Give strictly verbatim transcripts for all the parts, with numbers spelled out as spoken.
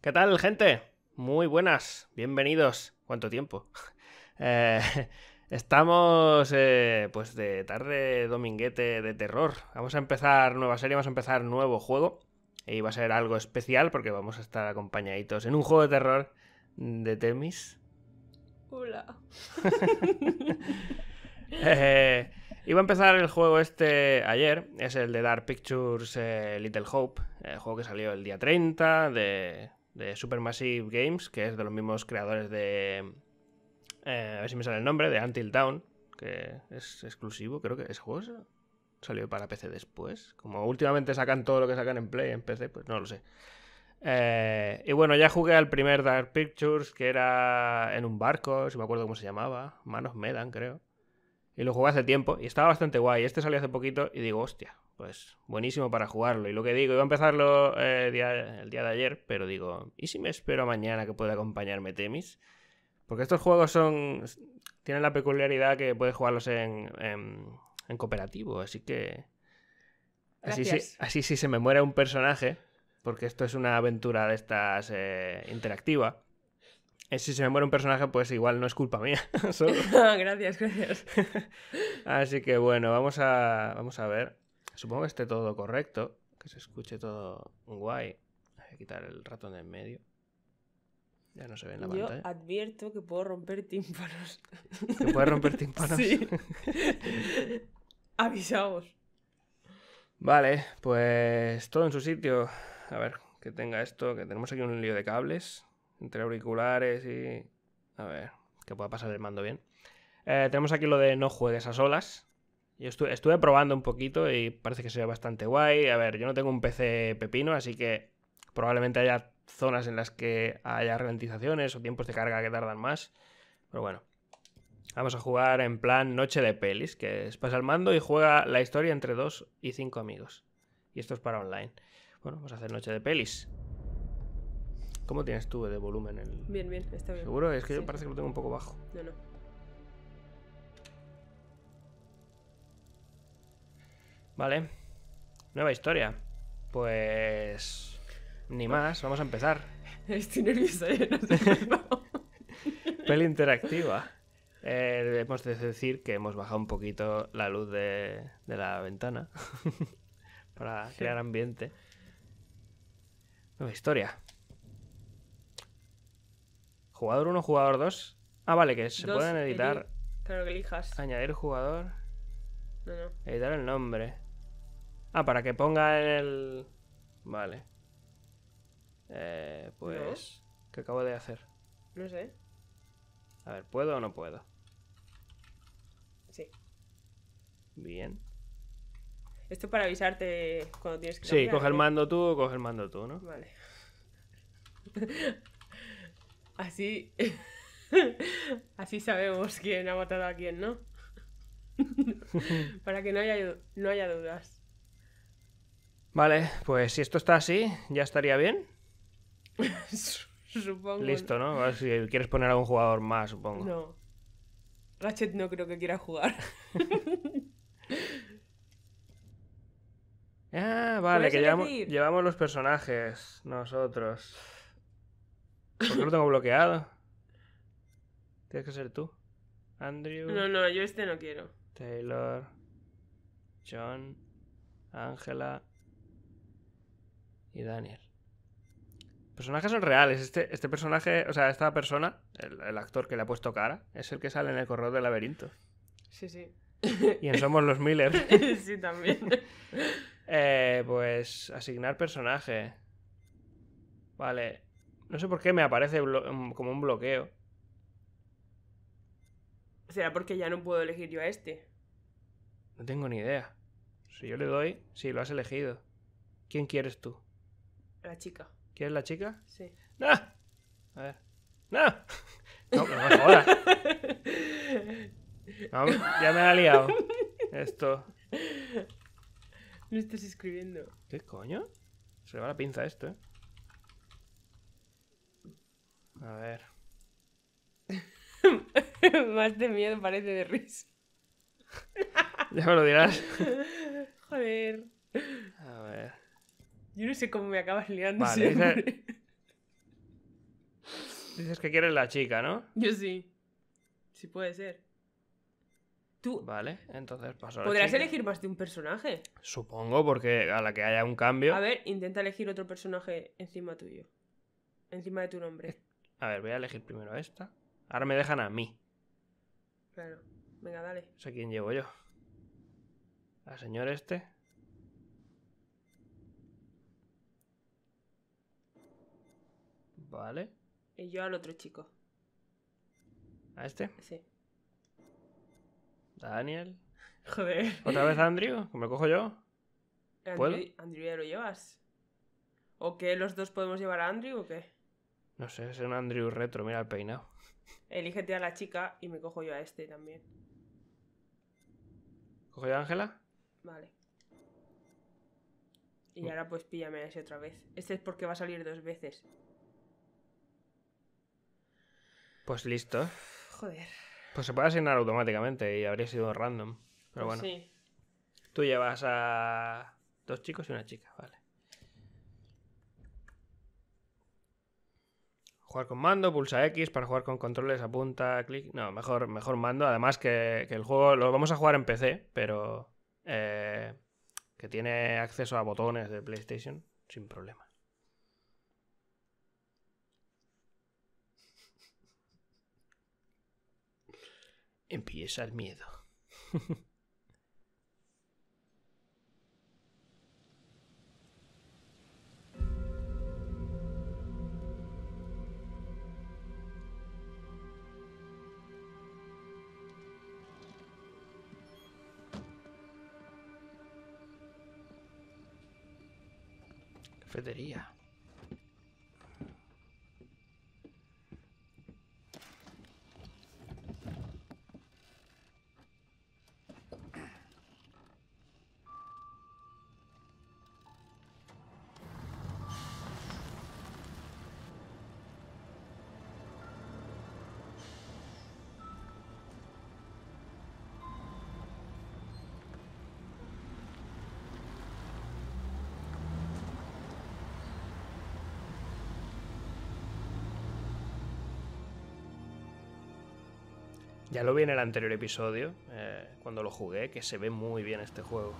¿Qué tal, gente? Muy buenas, bienvenidos. ¿Cuánto tiempo? Eh, estamos eh, pues de tarde dominguete de terror. Vamos a empezar nueva serie, vamos a empezar nuevo juego. Y va a ser algo especial porque vamos a estar acompañaditos en un juego de terror de Temis. Hola. eh, iba a empezar el juego este ayer. Es el de Dark Pictures eh, Little Hope. El juego que salió el día treinta de... de Supermassive Games, que es de los mismos creadores de... Eh, a ver si me sale el nombre, de Until Dawn, que es exclusivo, creo que ese juego salió para P C después. Como últimamente sacan todo lo que sacan en Play, en P C, pues no lo sé. Eh, y bueno, ya jugué al primer Dark Pictures, que era en un barco, si me acuerdo cómo se llamaba, Man of Medan, creo. Y lo jugué hace tiempo y estaba bastante guay. Este salió hace poquito y digo, hostia, pues buenísimo para jugarlo. Y lo que digo, iba a empezarlo eh, día, el día de ayer, pero digo, ¿y si me espero a mañana que pueda acompañarme Temis? Porque estos juegos son tienen la peculiaridad que puedes jugarlos en, en, en cooperativo, así que... Así sí, así sí se me muere un personaje, porque esto es una aventura de estas eh, interactiva. Si se me muere un personaje, pues igual no es culpa mía. Solo. Gracias, gracias. Así que bueno, vamos a, vamos a ver. Supongo que esté todo correcto, que se escuche todo guay. Voy a quitar el ratón de en medio. Ya no se ve en la Yo pantalla. advierto que puedo romper tímpanos. ¿Que puedes romper tímpanos? Sí. Avisaos. Vale, pues todo en su sitio. A ver, que tenga esto, que tenemos aquí un lío de cables entre auriculares y... A ver, que pueda pasar el mando bien. Eh, tenemos aquí lo de no juegues a solas. Yo estuve, estuve probando un poquito y parece que se ve bastante guay. A ver, yo no tengo un P C pepino, así que probablemente haya zonas en las que haya ralentizaciones o tiempos de carga que tardan más. Pero bueno, vamos a jugar en plan noche de pelis, que es pasa el mando y juega la historia entre dos y cinco amigos. Y esto es para online. Bueno, vamos a hacer noche de pelis. ¿Cómo tienes tú de volumen? El... Bien, bien, está bien. ¿Seguro? Es que Sí. yo parece que lo tengo un poco bajo. No, no. Vale. Nueva historia. Pues... Ni más, vamos a empezar. Estoy nerviosa, ya no sé. Peli interactiva. Eh, debemos de decir que hemos bajado un poquito la luz de, de la ventana para crear ambiente. Nueva historia. Jugador uno, jugador dos. Ah, vale, que se Dos, pueden editar. eli- Claro que elijas. Añadir jugador. No, no. Editar el nombre. Ah, para que ponga en el... Vale. Eh, pues... ¿Qué acabo de hacer? No sé. A ver, ¿puedo o no puedo? Sí. Bien. Esto para avisarte cuando tienes que Sí, cambiar, coge el ¿o qué? mando tú o coge el mando tú, ¿no? Vale. Así... Así sabemos quién ha matado a quién, ¿no? Para que no haya, no haya dudas. Vale, pues si esto está así, ya estaría bien. Supongo. Listo, ¿no? A ver si quieres poner algún jugador más, supongo. No. Ratchet no creo que quiera jugar. Ah, vale, ¿Puedes que llevamos, elegir? llevamos los personajes nosotros. ¿Por qué lo tengo bloqueado? Tienes que ser tú. Andrew, No, no, yo este no quiero. Taylor, John, Ángela y Daniel. Personajes son reales. Este, este personaje, o sea, esta persona, el, el actor que le ha puesto cara, es el que sale en el corredor del laberinto. Sí, sí. Y en Somos los Miller. Sí, también. Eh, pues asignar personaje. Vale. No sé por qué me aparece como un bloqueo. ¿Será porque ya no puedo elegir yo a este? No tengo ni idea. Si yo le doy, sí, lo has elegido. ¿Quién quieres tú? La chica. ¿Quieres la chica? Sí. ¡No! A ver. ¡No! No, no me jodas. No, ya me ha liado. Esto. No estás escribiendo. ¿Qué coño? Se le va la pinza a esto, ¿eh? A ver. Más de miedo parece de risa. Ya me lo dirás. Joder. A ver. Yo no sé cómo me acabas liando Vale, siempre. dice- Dices que quieres la chica, ¿no? Yo sí. Sí puede ser. Tú Vale, entonces paso a la podrás chica. elegir más de un personaje. Supongo, porque a la que haya un cambio... A ver, intenta elegir otro personaje encima tuyo. Encima de tu nombre. A ver, voy a elegir primero a esta. Ahora me dejan a mí. Claro. Venga, dale. No sé quién llevo yo. Al señor este. Vale. Y yo al otro chico. ¿A este? Sí. Daniel. Joder. ¿Otra vez a Andrew? ¿Que me cojo yo? ¿Puedo? Andrew, Andrew ya lo llevas. ¿O qué? ¿Los dos podemos llevar a Andrew o qué? No sé, es un Andrew retro. Mira el peinado. Elígete a la chica y me cojo yo a este también. ¿Cojo yo a Ángela? Vale. Y ahora pues píllame a ese otra vez. Este es porque va a salir dos veces. Pues listo. Joder. Pues se puede asignar automáticamente y habría sido random. Pero Pues bueno. sí. Tú llevas a dos chicos y una chica, vale. Jugar con mando, pulsa X para jugar con controles, apunta, clic. No, mejor, mejor mando. Además que, que el juego lo vamos a jugar en P C, pero eh, que tiene acceso a botones de PlayStation sin problema. Empieza el miedo. Cafetería. Ya lo vi en el anterior episodio, eh, cuando lo jugué, que se ve muy bien este juego.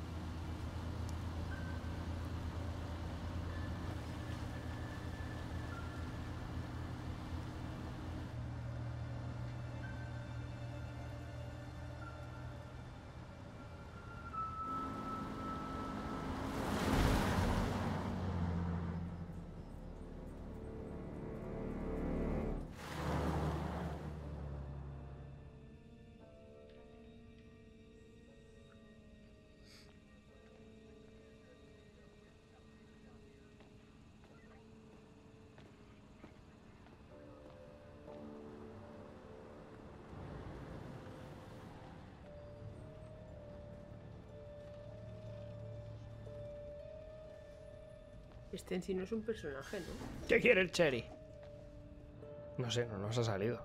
Este en sí no es un personaje, ¿no? ¿Qué quiere el Cherry? No sé, no nos ha salido.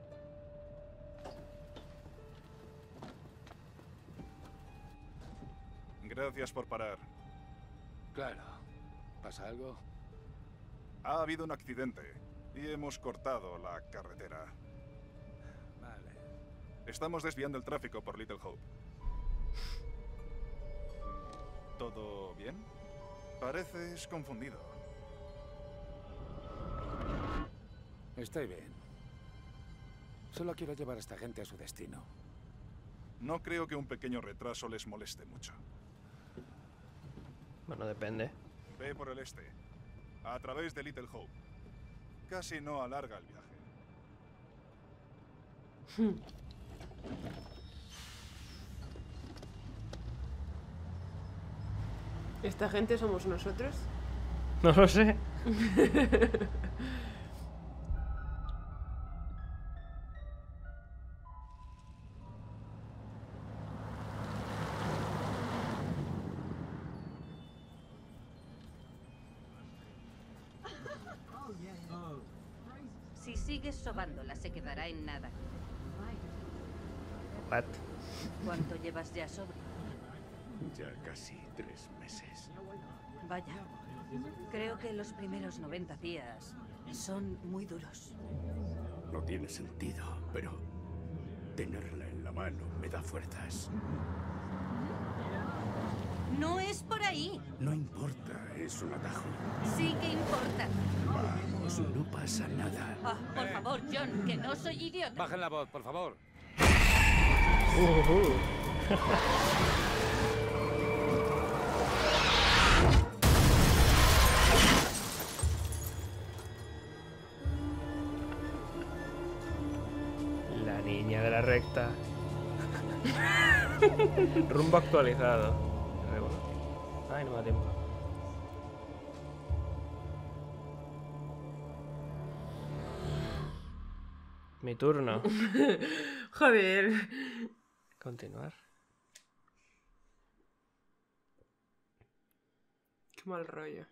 Gracias por parar. Claro. ¿Pasa algo? Ha habido un accidente y hemos cortado la carretera. Vale. Estamos desviando el tráfico por Little Hope. ¿Todo bien? Pareces confundido. Estoy bien. Solo quiero llevar a esta gente a su destino. No creo que un pequeño retraso les moleste mucho. Bueno, depende. Ve por el este, a través de Little Hope. Casi no alarga el viaje. ¿Esta gente somos nosotros? No lo sé. Si sigues sobándola, se quedará en nada. What? ¿Cuánto llevas ya sobre? Ya casi tres meses. Vaya, Creo que los primeros noventa días son muy duros. No tiene sentido, pero tenerla en la mano me da fuerzas. No es por ahí. No importa, es un atajo. Sí que importa. Vamos, no pasa nada. Ah, por favor, John, que no soy idiota. Bajen la voz, por favor. Uh-huh. La niña de la recta. Rumbo actualizado. Ay, no me da tiempo. Mi turno. Joder. Continuar. Qué mal rollo.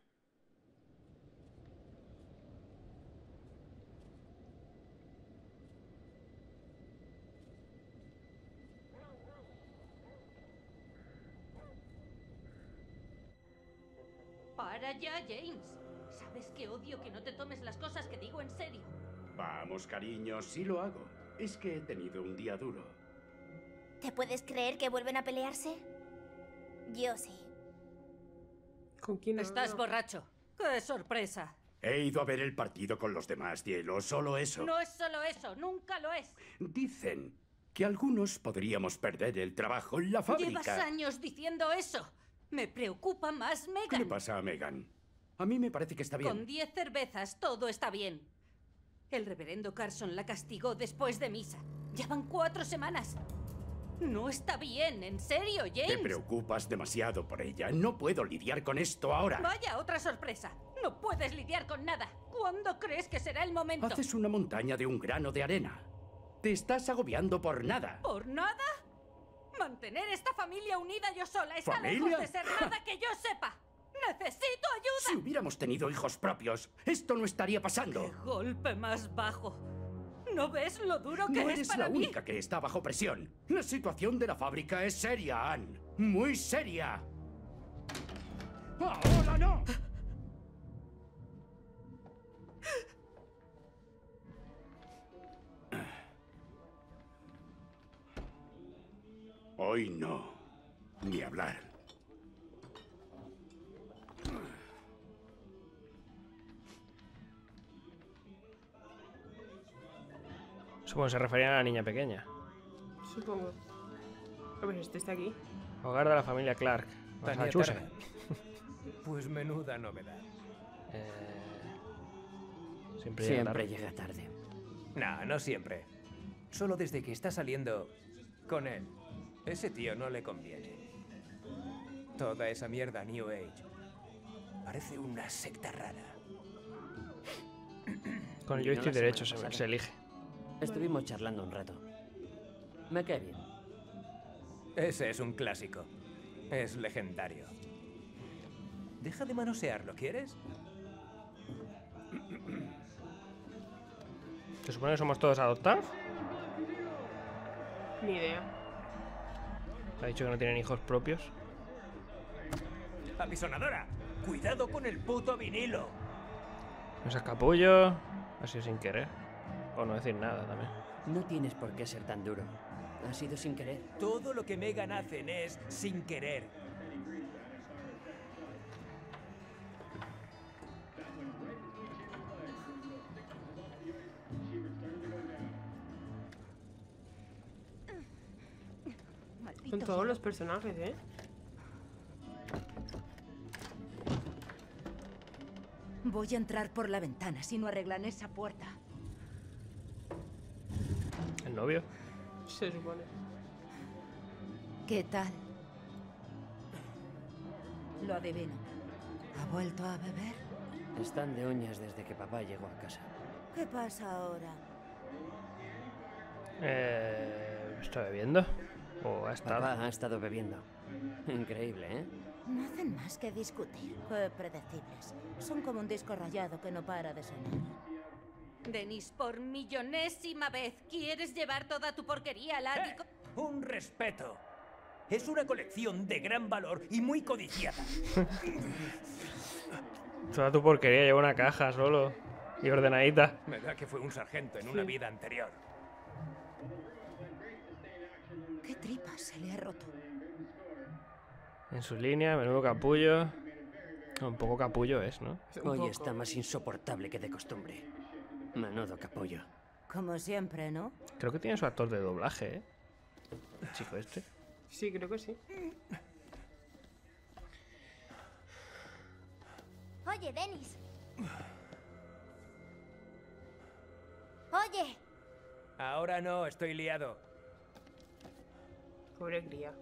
Para ya, James. Sabes que odio que no te tomes las cosas que digo en serio. Vamos, cariño, sí lo hago. Es que he tenido un día duro. ¿Te puedes creer que vuelven a pelearse? Yo sí. ¿Con quién Estás hablo? borracho. ¡Qué sorpresa! He ido a ver el partido con los demás, Cielo, solo eso. No es solo eso, nunca lo es. Dicen que algunos podríamos perder el trabajo en la fábrica. Llevas años diciendo eso. Me preocupa más ¿Qué Megan. le pasa a Megan? A mí me parece que está bien. Con diez cervezas todo está bien. El reverendo Carson la castigó después de misa. Ya van cuatro semanas. No está bien, en serio, James. Te preocupas demasiado por ella. No puedo lidiar con esto ahora. Vaya, otra sorpresa. No puedes lidiar con nada. ¿Cuándo crees que será el momento? Haces una montaña de un grano de arena. Te estás agobiando por nada. ¿Por nada? Mantener esta familia unida yo sola está ¿Familia? lejos de ser nada que yo sepa. ¡Necesito Si ayuda! hubiéramos tenido hijos propios, esto no estaría pasando. ¡Qué golpe más bajo! ¿No ves lo duro que No es eres para la mí? única que está bajo presión. La situación de la fábrica es seria, Anne. Muy seria. ¡Ahora no! Hoy no. Ni hablar. Supongo que se referían a la niña pequeña. Supongo. A ver, este está aquí. Hogar de la familia Clark. Tania Massachusetts. Turner. Pues menuda novedad. Eh, Siempre, llega Siempre tarde. llega tarde. No, no siempre. Solo desde que está saliendo con él. Ese tío no le conviene. Toda esa mierda New Age. Parece una secta rara. Con el Vino joystick la derecho semana se, pasada. se elige. Estuvimos charlando un rato. Me cae bien. Ese es un clásico. Es legendario. Deja de manosearlo, ¿quieres? ¿Se supone que somos todos adoptados? Ni idea. Ha dicho que no tienen hijos propios. ¡Apisonadora! ¡Cuidado con el puto vinilo! No seas capullo. Ha sido sin querer. O no decir nada también. No tienes por qué ser tan duro. Ha sido sin querer. Todo lo que Megan hacen es sin querer. Maldito Con todos cielo. los personajes, ¿eh? Voy a entrar por la ventana si no arreglan esa puerta. El novio. Se supone. ¿Qué tal? Lo adivino. ¿Ha vuelto a beber? Están de uñas desde que papá llegó a casa. ¿Qué pasa ahora? Eh, ¿Está bebiendo? ¿O ha estado? Papá ha estado bebiendo. Increíble, ¿eh? No hacen más que discutir. Qué predecibles. Son como un disco rayado que no para de sonar. Denis, por millonésima vez, ¿quieres llevar toda tu porquería al ático? ¡Eh! ¡Un respeto! Es una colección de gran valor y muy codiciada. Toda tu porquería lleva una caja solo. Y ordenadita. Me da que fue un sargento en Sí. una vida anterior. ¿Qué tripas se le ha roto? En su línea, menudo capullo. Un poco capullo es, ¿no? Un Hoy poco. está más insoportable que de costumbre. Menudo capullo. Como siempre, ¿no? Creo que tiene su actor de doblaje, ¿eh? El chico este. Sí, creo que sí. Oye, Dennis. Oye. Ahora no, estoy liado. Pobre cría.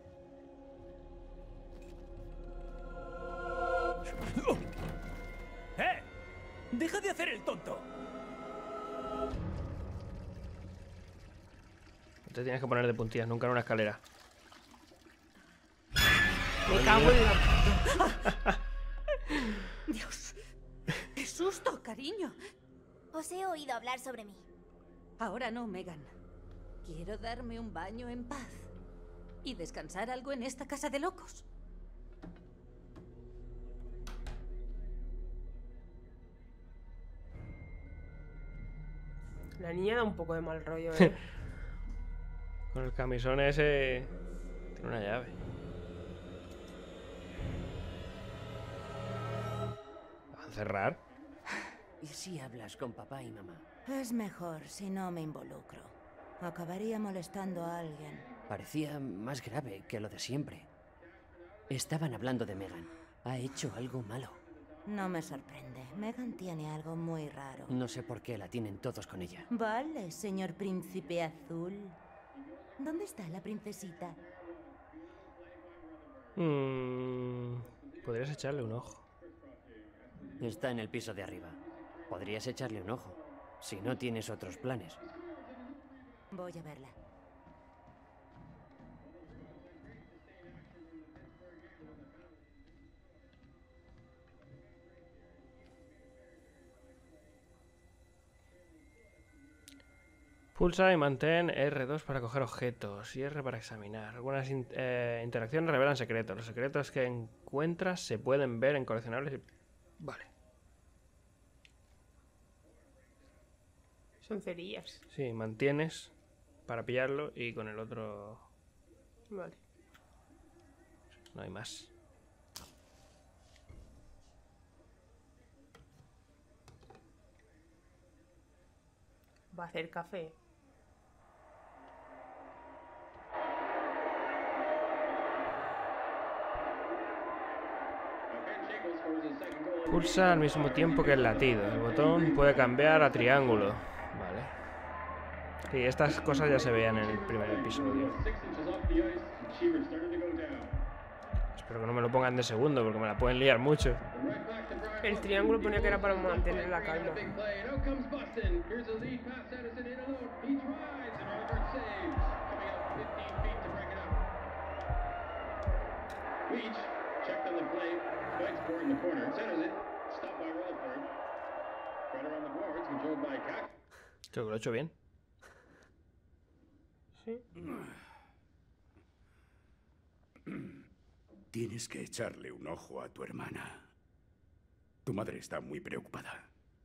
¡Eh! ¡Deja de hacer el tonto! No te tienes que poner de puntillas, nunca en una escalera. Me cago en la... Dios. ¡Qué susto, cariño! Os he oído hablar sobre mí. Ahora no, Megan. Quiero darme un baño en paz. Y descansar algo en esta casa de locos. La niña da un poco de mal rollo, ¿eh? Con el camisón ese... Tiene una llave. ¿La van a cerrar? ¿Y si hablas con papá y mamá? Es mejor si no me involucro. Acabaría molestando a alguien. Parecía más grave que lo de siempre. Estaban hablando de Megan. Ha hecho algo malo. No me sorprende. Megan tiene algo muy raro. No sé por qué la tienen todos con ella. Vale, señor príncipe azul. ¿Dónde está la princesita? Mm, podrías echarle un ojo. Está en el piso de arriba. Podrías echarle un ojo. Si no tienes otros planes. Voy a verla. Pulsa y mantén R dos para coger objetos y R para examinar. Algunas in- eh, interacciones revelan secretos. Los secretos que encuentras se pueden ver en coleccionables y... Vale. Son cerillas. Sí, mantienes para pillarlo y con el otro Vale. no hay más. Va a hacer café. Pulsa al mismo tiempo que el latido. El botón puede cambiar a triángulo. Vale. Sí, estas cosas ya se veían en el primer episodio. Espero que no me lo pongan de segundo porque me la pueden liar mucho. El triángulo ponía que era para mantener la calma. Creo que lo he hecho bien. Sí. Tienes que echarle un ojo a tu hermana. Tu madre está muy preocupada.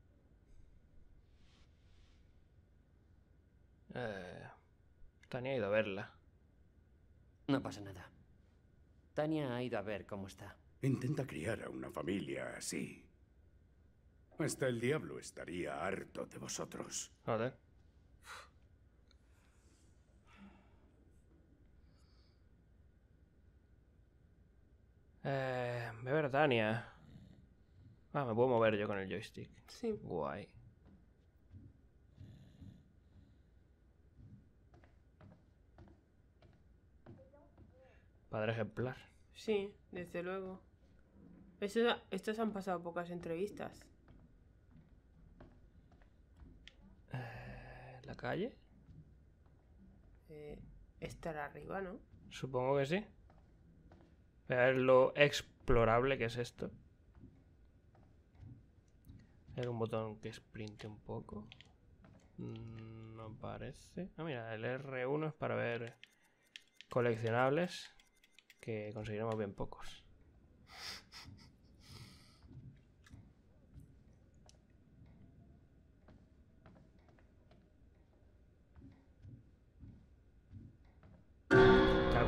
Eh, Tania ha ido a verla. No pasa nada. Tania ha ido a ver cómo está. Intenta criar a una familia así. Hasta el diablo estaría harto de vosotros. Joder. Eh, voy a ver a Tania. Ah, me puedo mover yo con el joystick. Sí. Guay. Padre ejemplar. Sí, desde luego. Estos, estos han pasado pocas entrevistas. Eh, ¿La calle? Eh, estará arriba, ¿no? Supongo que sí. Voy a ver lo explorable que es esto. Hay un botón que sprinte un poco. Mm, No parece. Ah, mira, el R uno es para ver coleccionables. Que conseguiremos bien pocos.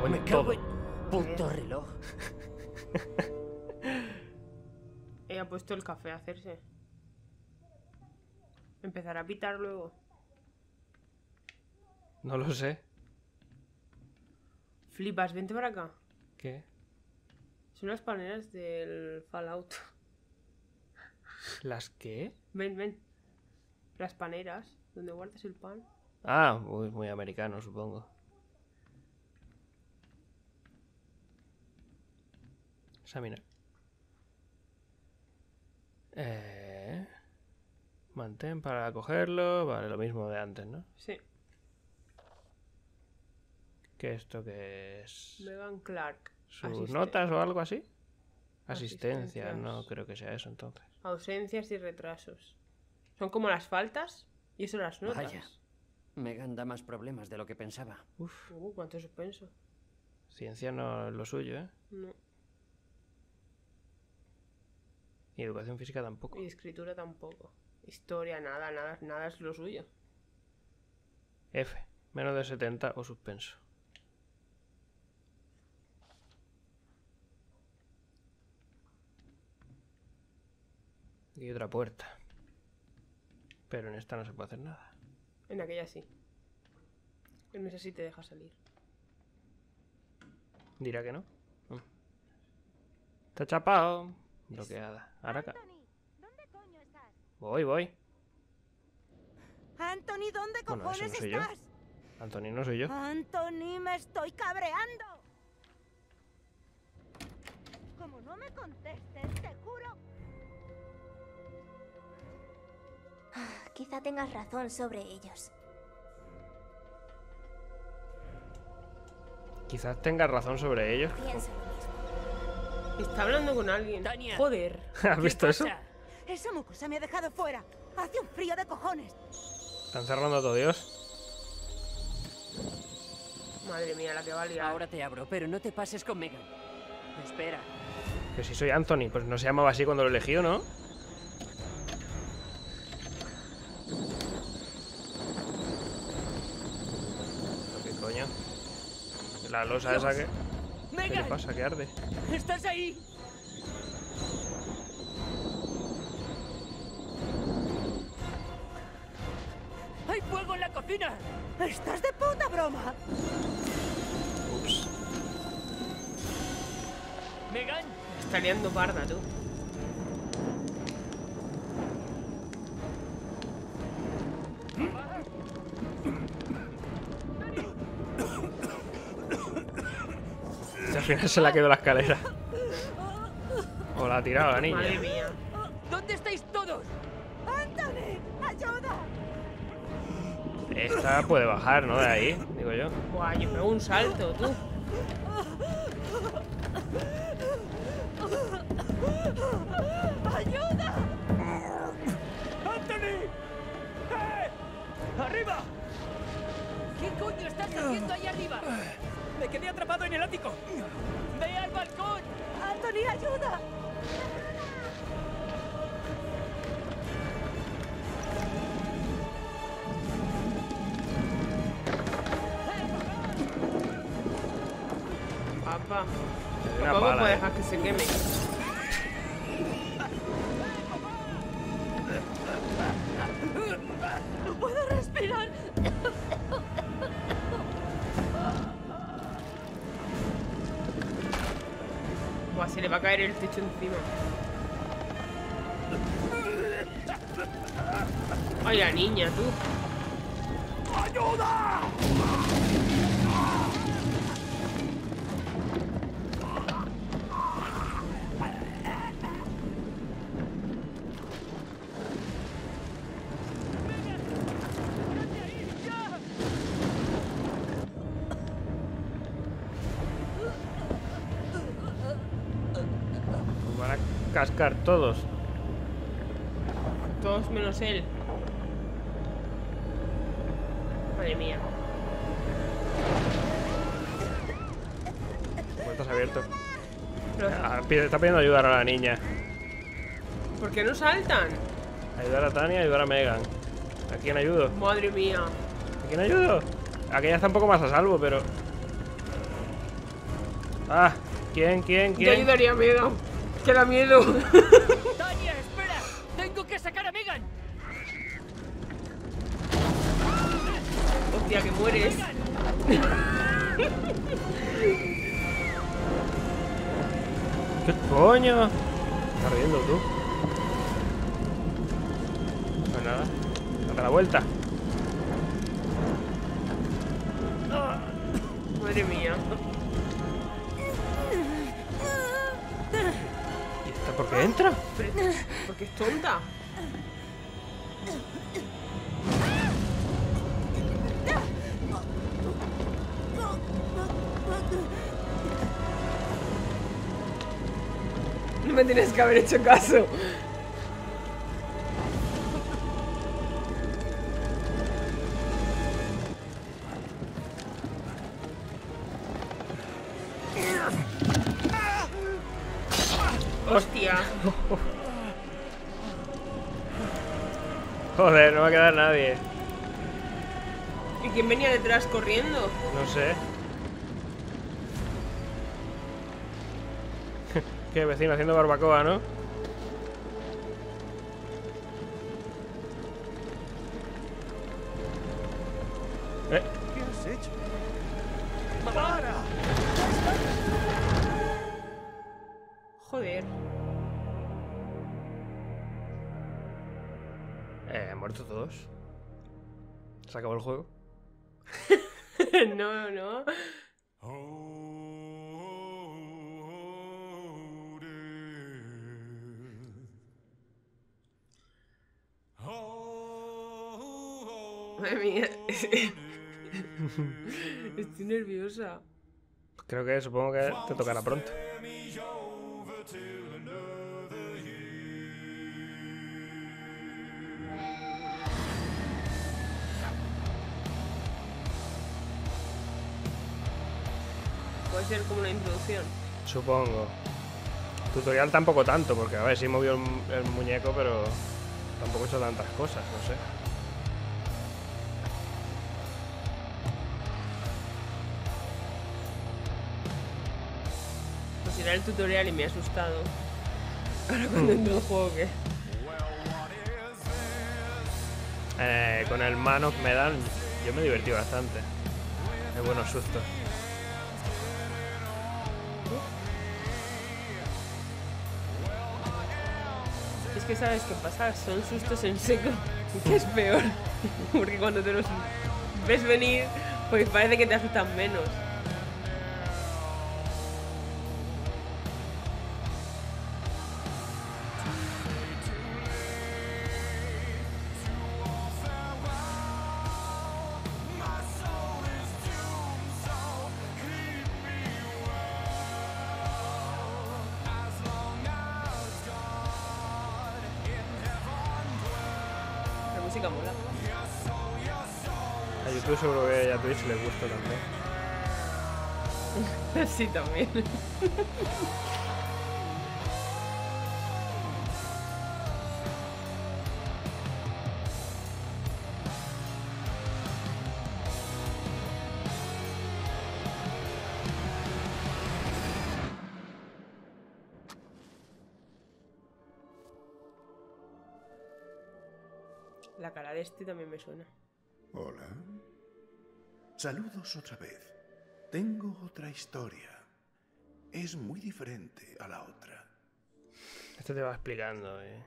cago en Me todo. cago en puto reloj. Ella ha puesto el café a hacerse. Empezará a pitar luego. No lo sé. Flipas, vente para acá. ¿Qué? Son las paneras del Fallout. ¿Las qué? Ven, ven. Las paneras, donde guardas el pan. Ah, muy, muy americano, supongo. Examinar. Eh... Mantén para cogerlo. Vale, lo mismo de antes, ¿no? Sí. ¿Qué esto que es? Megan Clark. ¿Sus Asisten- notas o algo así? Asistencia, Asistencias. no creo que sea eso entonces. Ausencias y retrasos. Son como las faltas y eso las notas. Vaya. Megan da más problemas de lo que pensaba. Uf, Uh, cuánto suspenso. ciencia no es lo suyo, ¿eh? No. Y educación física tampoco. Y escritura tampoco. Historia, nada, nada, nada es lo suyo. F, menos de setenta o suspenso. Y hay otra puerta. Pero en esta no se puede hacer nada. En aquella sí. En esa sí te deja salir. Dirá que no. Mm. Está chapado. Bloqueada. Ahora acá. ¿Dónde coño estás? Voy, voy. Anthony, ¿dónde Bueno, cojones ese no soy yo. estás? Anthony, no soy yo. Anthony, me estoy cabreando. Como no me contestes, te juro. Quizá tengas razón sobre ellos. Quizás tengas razón sobre ello. Pienso lo mismo. Está hablando con alguien. Tania. Joder. ¿Has ¿Qué visto eso? pasa? Esa mocosa me ha dejado fuera. Hace un frío de cojones. Están cerrando a todo Dios. Madre mía, la que va a liar. Ahora te abro, pero no te pases con Megan. Espera. Que si soy Anthony, pues no se llamaba así cuando lo elegí, ¿o no? ¿Qué coño? La losa esa que... ¿Qué le ¡Megan! pasa? ¿Qué arde? ¿Estás ahí? ¡Hay fuego en la cocina! ¿Estás de puta broma? Ups. ¡Megan! Está liando parda, tú. Y al final se la quedó la escalera. O la ha tirado la niña. Madre mía. ¿Dónde estáis todos? ¡Anthony! ¡Ayuda! Esta puede bajar, ¿no? De ahí, digo yo. Buah, yo pego un salto, tú. ¡Ayuda! ¡Anthony! ¡Eh! ¡Arriba! ¿Qué coño estás haciendo ahí arriba? Me quedé atrapado en el ático. ¡Ve al balcón! ¡Anthony, ayuda! Papá. Una Papá, pala, puede eh. dejar que se queme. ¡No puedo respirar! Buah, se le va a caer el techo encima. Ay, la niña, tú. Nos van a cascar todos. Todos menos él. Madre mía. Puertas abiertas. Pero, Ah, pide- está pidiendo ayudar a la niña. ¿por qué no saltan? Ayudar a Tania, ayudar a Megan. ¿A quién ayudo? Madre mía. ¿A quién ayudo? Aquella está un poco más a salvo, pero... Ah, ¿quién, quién, Yo quién? ayudaría a Megan. Que da miedo. ¡Tania, espera! ¡Tengo que sacar a Megan! Hostia, que mueres. ¿Qué coño? ¿Estás riendo tú? Pues nada, date la vuelta. Madre mía. ¿Y esta por qué entra? Pero- Porque es tonta. No me tienes que haber hecho caso. Hostia. Joder, no va a quedar nadie. ¿Y quién venía detrás corriendo? No sé. Qué vecino haciendo barbacoa, ¿no? Eh, ¿Qué has hecho? Joder. eh, ¿han muerto todos? ¿Se acabó el juego? No, no. Madre mía. Estoy nerviosa. Creo que supongo que te tocará pronto. Puede ser como una introducción. Supongo. Tutorial tampoco tanto, porque a ver, sí movió el, el muñeco, pero tampoco he hecho tantas cosas, no sé. Pues era el tutorial y me ha asustado. Ahora cuando entro en el juego, ¿qué? Eh, con el mano que me dan, yo me he divertido bastante. Hay buenos sustos. Es que sabes qué pasa, son sustos en seco, que es peor. Porque cuando te los ves venir, pues parece que te asustan menos. La música mola. A YouTube seguro que a Twitch les gusta también. Sí, también. La cara de este también me suena. Hola. Saludos otra vez. Tengo otra historia. Es muy diferente a la otra. Esto te va explicando, eh.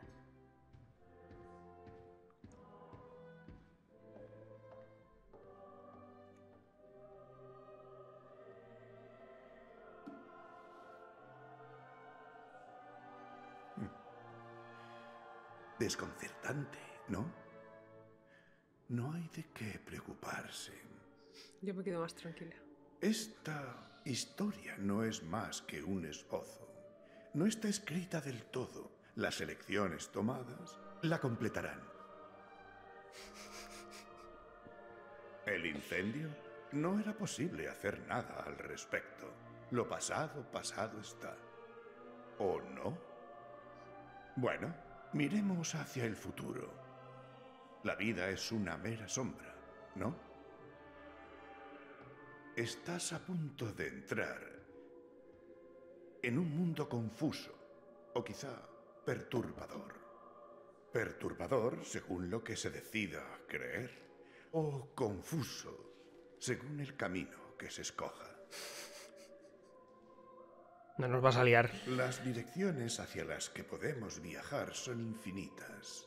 Desconcertante, ¿no? No hay de qué preocuparse. Yo me quedo más tranquila. Esta historia no es más que un esbozo. No está escrita del todo. Las elecciones tomadas la completarán. El incendio, no era posible hacer nada al respecto. Lo pasado, pasado está. ¿O no? Bueno, miremos hacia el futuro. La vida es una mera sombra, ¿no? Estás a punto de entrar en un mundo confuso, o quizá perturbador. Perturbador según lo que se decida creer, o confuso según el camino que se escoja. No nos vas a liar. Las direcciones hacia las que podemos viajar son infinitas.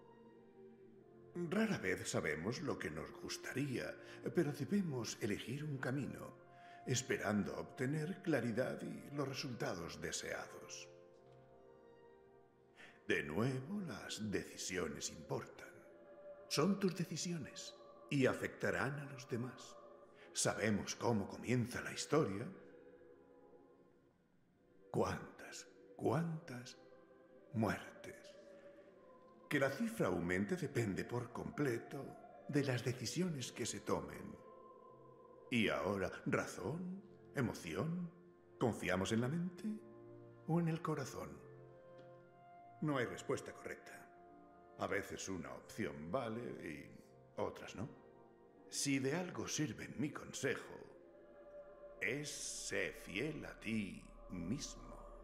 Rara vez sabemos lo que nos gustaría, pero debemos elegir un camino, esperando obtener claridad y los resultados deseados. De nuevo, las decisiones importan. Son tus decisiones y afectarán a los demás. Sabemos cómo comienza la historia. ¿Cuántas, cuántas muertes? Que la cifra aumente depende por completo de las decisiones que se tomen. Y ahora, ¿razón? ¿Emoción? ¿Confiamos en la mente o en el corazón? No hay respuesta correcta. A veces una opción vale y otras no. Si de algo sirve mi consejo, es sé fiel a ti mismo.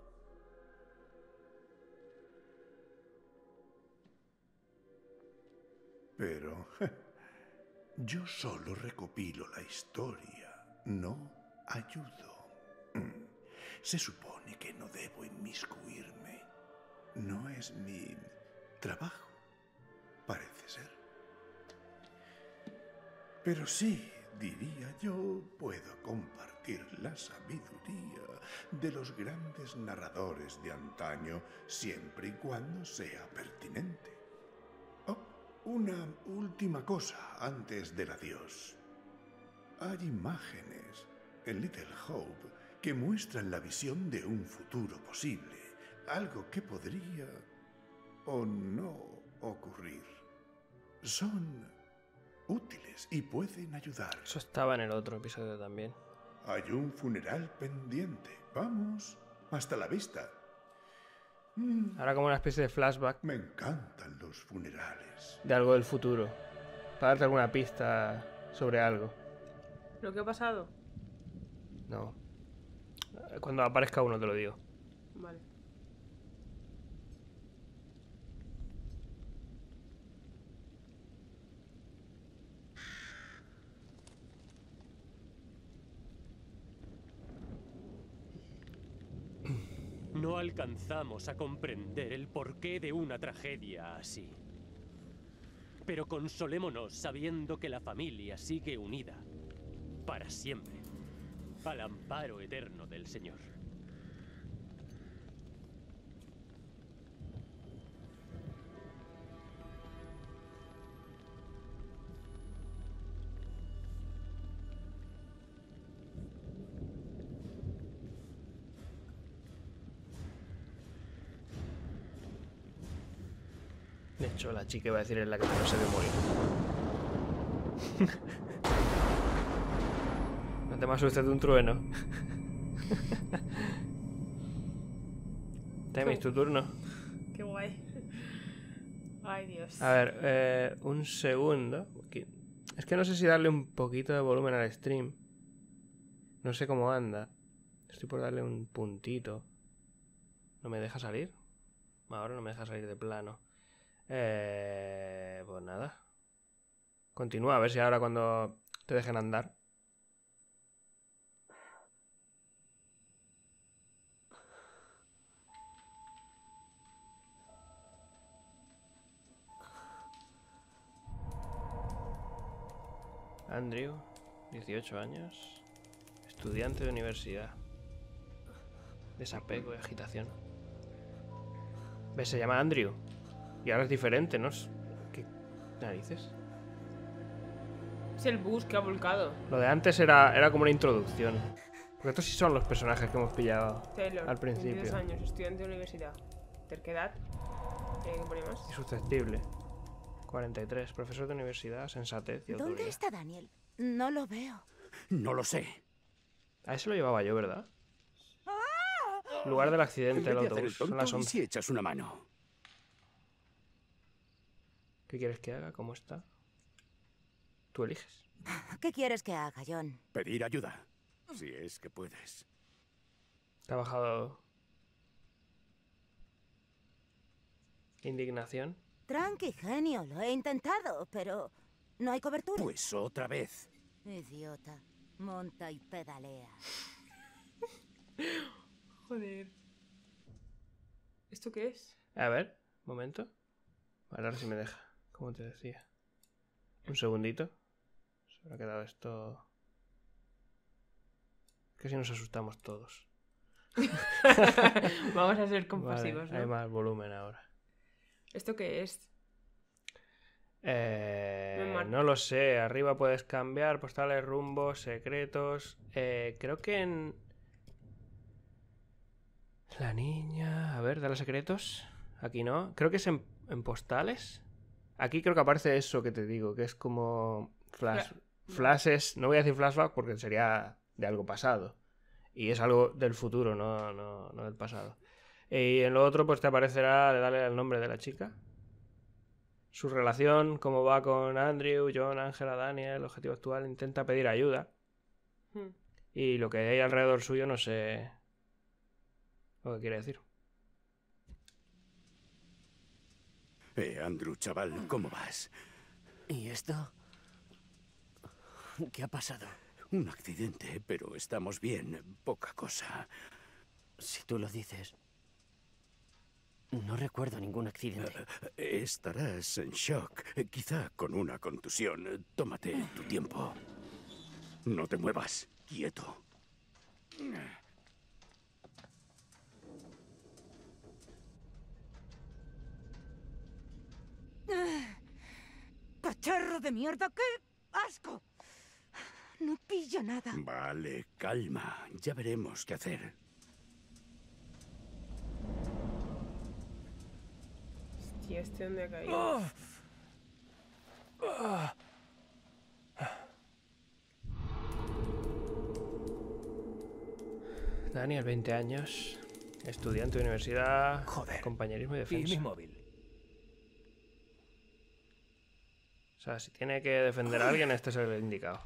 Pero yo solo recopilo la historia, no ayudo. Se supone que no debo inmiscuirme. No es mi trabajo, parece ser. Pero sí, diría yo, puedo compartir la sabiduría de los grandes narradores de antaño, siempre y cuando sea pertinente. Oh, una última cosa antes del adiós. Hay imágenes en Little Hope que muestran la visión de un futuro posible, algo que podría o no ocurrir. Son útiles y pueden ayudar. Eso estaba en el otro episodio también. Hay un funeral pendiente. Vamos, hasta la vista. Mm. Ahora como una especie de flashback. Me encantan los funerales. De algo del futuro. Para darte alguna pista sobre algo. ¿Lo que ha pasado? No. Cuando aparezca uno te lo digo. Vale. No alcanzamos a comprender el porqué de una tragedia así. Pero consolémonos sabiendo que la familia sigue unida, para siempre, al amparo eterno del Señor. De hecho, la chica iba a decir es la que no se ve morir. No te me asustes de un trueno. Temis, tu turno. Qué guay. Ay, Dios. A ver, eh, un segundo. Es que no sé si darle un poquito de volumen al stream. No sé cómo anda. Estoy por darle un puntito. ¿No me deja salir? Ahora no me deja salir de plano. Eh, pues nada. Continúa, a ver si ahora cuando te dejen andar. Andrew, dieciocho años, estudiante de universidad. Desapego y agitación. ¿Ves? Se llama Andrew. Y ahora es diferente, ¿no? ¿Qué narices? Es el bus que ha volcado. Lo de antes era, era como una introducción. Porque estos sí son los personajes que hemos pillado Taylor, al principio. veintidós años, estudiante de universidad. Terquedad. ¿Qué pone más? Y susceptible. cuarenta y tres, profesor de universidad, sensatez y autoridad. ¿Dónde está Daniel? No lo veo. No lo sé. A ese lo llevaba yo, ¿verdad? Lugar del accidente, el En vez de hacer autobús. el tonto, Son las ¿y once. si echas una mano? ¿Qué quieres que haga? ¿Cómo está? Tú eliges. ¿Qué quieres que haga, John? Pedir ayuda, si es que puedes. Te ha bajado indignación. Tranqui, genio, lo he intentado, pero no hay cobertura. Pues otra vez. Idiota, monta y pedalea. Joder. ¿Esto qué es? A ver, un momento. Vale, ahora sí me deja, como te decía. Un segundito. Se me ha quedado esto... Que si nos asustamos todos. Vamos a ser compasivos, Vale, hay ¿no? más volumen ahora. ¿Esto qué es? Eh, Me mar- no lo sé. Arriba puedes cambiar postales, rumbos, secretos. Eh, creo que en... La niña... A ver, dale secretos. Aquí no. Creo que es en, en postales. Aquí creo que aparece eso que te digo, que es como... Flash... Fla- Flashes... No voy a decir flashback porque sería de algo pasado. Y es algo del futuro, no, no, no del pasado. Y en lo otro pues te aparecerá de darle el nombre de la chica. Su relación, cómo va con Andrew, John, Angela, Daniel, el objetivo actual, intenta pedir ayuda. Hmm. Y lo que hay alrededor suyo no sé lo que quiere decir. Eh, Andrew, chaval, ¿cómo vas? ¿Y esto? ¿Qué ha pasado? Un accidente, pero estamos bien. Poca cosa. Si tú lo dices. No recuerdo ningún accidente. Eh, Estarás en shock, eh, quizá con una contusión. Tómate tu tiempo. No te muevas, quieto. Ah, ¡Cacharro de mierda! ¡Qué asco! No pillo nada. Vale, calma. Ya veremos qué hacer. Hostia, ¿este dónde ha caído? Daniel, veinte años, estudiante de universidad, Joder. compañerismo y Y defensa. mi móvil. O sea, si tiene que defender a alguien, este es el indicado.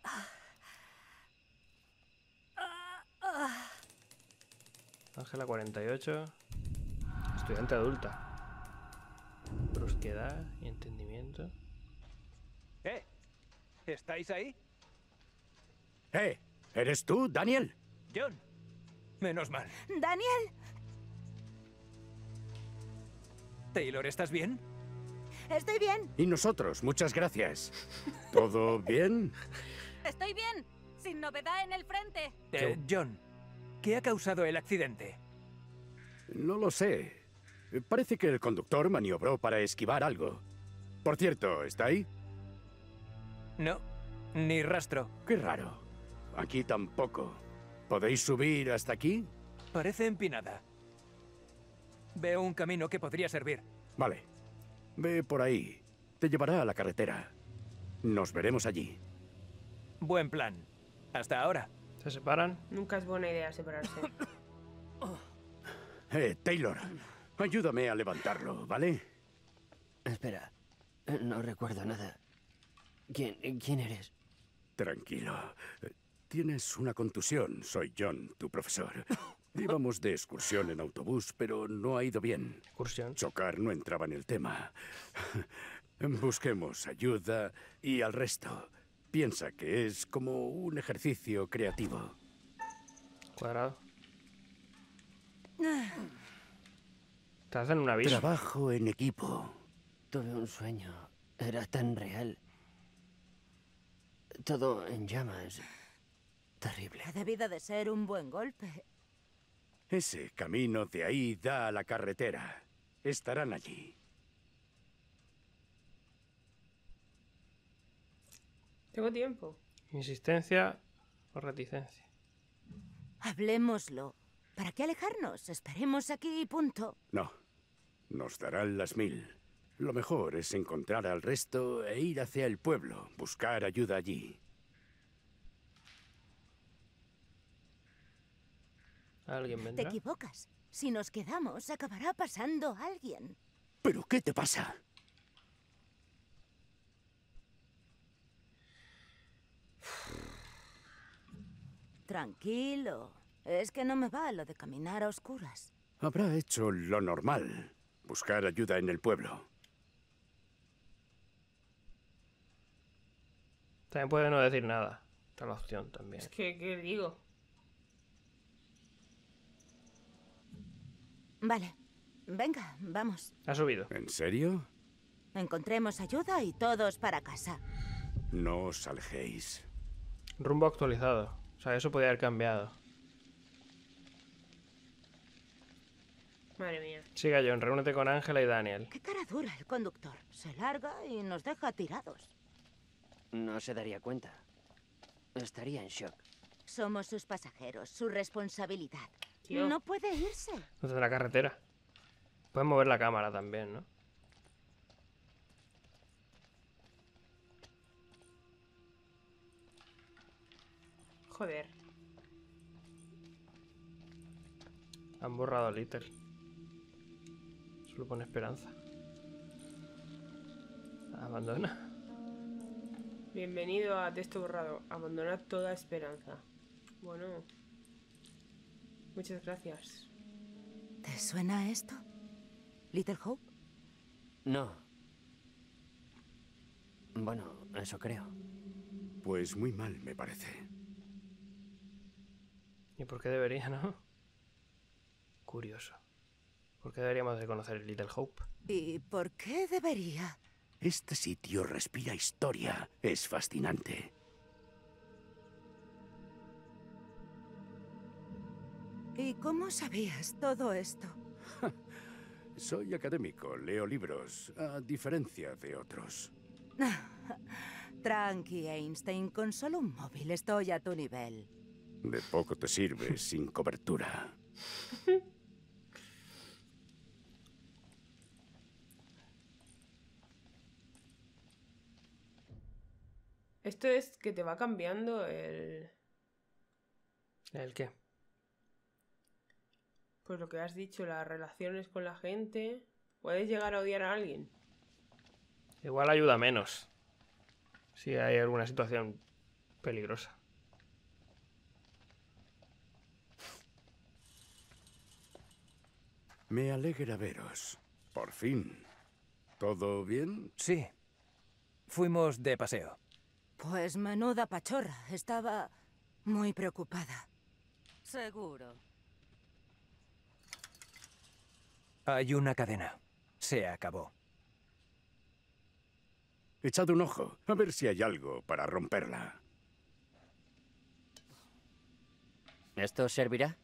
Ángela, cuarenta y ocho, estudiante adulta. Brusquedad y entendimiento. ¿Eh? ¿Estáis ahí? ¡Eh! ¿Eres tú, Daniel? John. Menos mal. ¡Daniel! Taylor, ¿estás bien? Estoy bien, Y nosotros, muchas gracias. ¿Todo bien? Estoy bien, sin novedad en el frente. Eh, John, ¿qué ha causado el accidente? No lo sé. Parece que el conductor maniobró para esquivar algo. Por cierto, ¿está ahí? No, ni rastro. Qué raro. Aquí tampoco. ¿Podéis subir hasta aquí? Parece empinada. Veo un camino que podría servir. Vale. Ve por ahí. Te llevará a la carretera. Nos veremos allí. Buen plan. Hasta ahora. ¿Se separan? Nunca es buena idea separarse. Eh, Taylor, ayúdame a levantarlo, ¿vale? Espera. No recuerdo nada. ¿Quién, quién eres? Tranquilo. Tienes una contusión. Soy John, tu profesor. Íbamos de excursión en autobús, pero no ha ido bien. Excursión. Chocar no entraba en el tema. Busquemos ayuda y al resto. Piensa que es como un ejercicio creativo. Cuadrado. Te hacen un aviso. Trabajo en equipo. Tuve un sueño. Era tan real. Todo en llamas. Terrible. ha debido de ser un buen golpe. Ese camino de ahí da a la carretera. Estarán allí. Tengo tiempo. Insistencia o reticencia. Hablemoslo. ¿Para qué alejarnos? Esperemos aquí y punto. No. Nos darán las mil. Lo mejor es encontrar al resto e ir hacia el pueblo, buscar ayuda allí. ¿Alguien Te vendrá? equivocas. Si nos quedamos, acabará pasando alguien. ¿Pero qué te pasa? Tranquilo. Es que no me va lo de caminar a oscuras. Habrá hecho lo normal. Buscar ayuda en el pueblo. También puede no decir nada. Está la opción también. Es que, ¿qué digo? Vale. Venga, vamos. Ha subido. ¿En serio? Encontremos ayuda y todos para casa. No os alejéis. Rumbo actualizado. O sea, eso podría haber cambiado. Madre mía. Siga, John. Reúnete con Ángela y Daniel. Qué cara dura el conductor. Se larga y nos deja tirados. No se daría cuenta. Estaría en shock. Somos sus pasajeros, su responsabilidad. Tío. No puede irse. No tendrá carretera. Pueden mover la cámara también, ¿no? Joder. Han borrado a Little. Solo pone esperanza. Abandona. Bienvenido a texto borrado. Abandonar toda esperanza. Bueno. Muchas gracias. ¿Te suena esto? ¿Little Hope? No. Bueno, eso creo. Pues muy mal, me parece. ¿Y por qué debería, no? Curioso. ¿Por qué deberíamos de conocer Little Hope? ¿Y por qué debería? Este sitio respira historia. Es fascinante. ¿Y cómo sabías todo esto? Soy académico, leo libros, a diferencia de otros. Tranqui, Einstein, con solo un móvil estoy a tu nivel. De poco te sirve sin cobertura. Esto es que te va cambiando el... ¿El qué? Pues lo que has dicho, las relaciones con la gente. Puedes llegar a odiar a alguien. Igual ayuda menos. Si hay alguna situación peligrosa. Me alegra veros. Por fin. ¿Todo bien? Sí. Fuimos de paseo. Pues menuda pachorra. Estaba muy preocupada. Seguro. Hay una cadena. Se acabó. Echad un ojo, a ver si hay algo para romperla. ¿Esto servirá?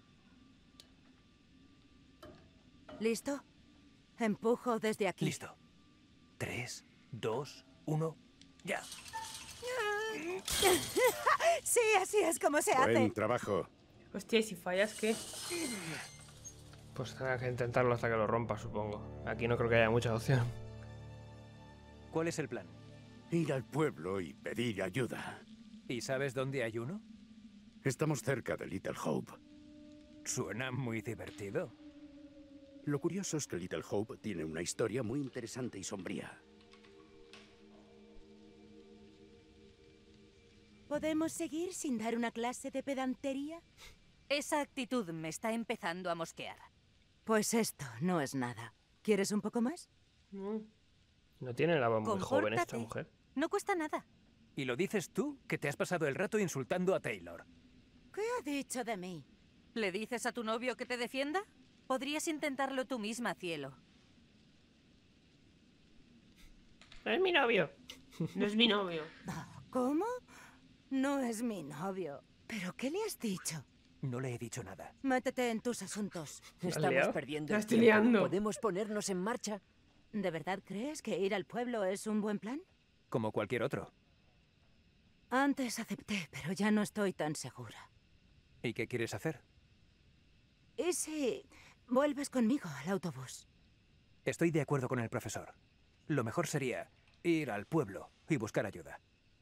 ¿Listo? Empujo desde aquí. Listo. Tres, dos, uno, ya. Sí, así es como se Buen hace. trabajo. Hostia, ¿y si fallas qué? Pues tendrá que intentarlo hasta que lo rompa, supongo. Aquí no creo que haya mucha opción. ¿Cuál es el plan? Ir al pueblo y pedir ayuda. ¿Y sabes dónde hay uno? Estamos cerca de Little Hope. Suena muy divertido. Lo curioso es que Little Hope tiene una historia muy interesante y sombría. ¿Podemos seguir sin dar una clase de pedantería? Esa actitud me está empezando a mosquear. Pues esto no es nada. ¿Quieres un poco más? No. No tiene la voz muy joven esta Compórtate. mujer. No cuesta nada. Y lo dices tú, que te has pasado el rato insultando a Taylor. ¿Qué ha dicho de mí? ¿Le dices a tu novio que te defienda? Podrías intentarlo tú misma, cielo. Es mi novio. No es mi novio. ¿Cómo? No es mi novio. ¿Pero qué le has dicho? No le he dicho nada. Métete en tus asuntos. Estamos liado? perdiendo La el estoy tiempo. liando. ¿Podemos ponernos en marcha? ¿De verdad crees que ir al pueblo es un buen plan? Como cualquier otro. Antes acepté, pero ya no estoy tan segura. ¿Y qué quieres hacer? ¿Y si vuelves conmigo al autobús? Estoy de acuerdo con el profesor. Lo mejor sería ir al pueblo y buscar ayuda.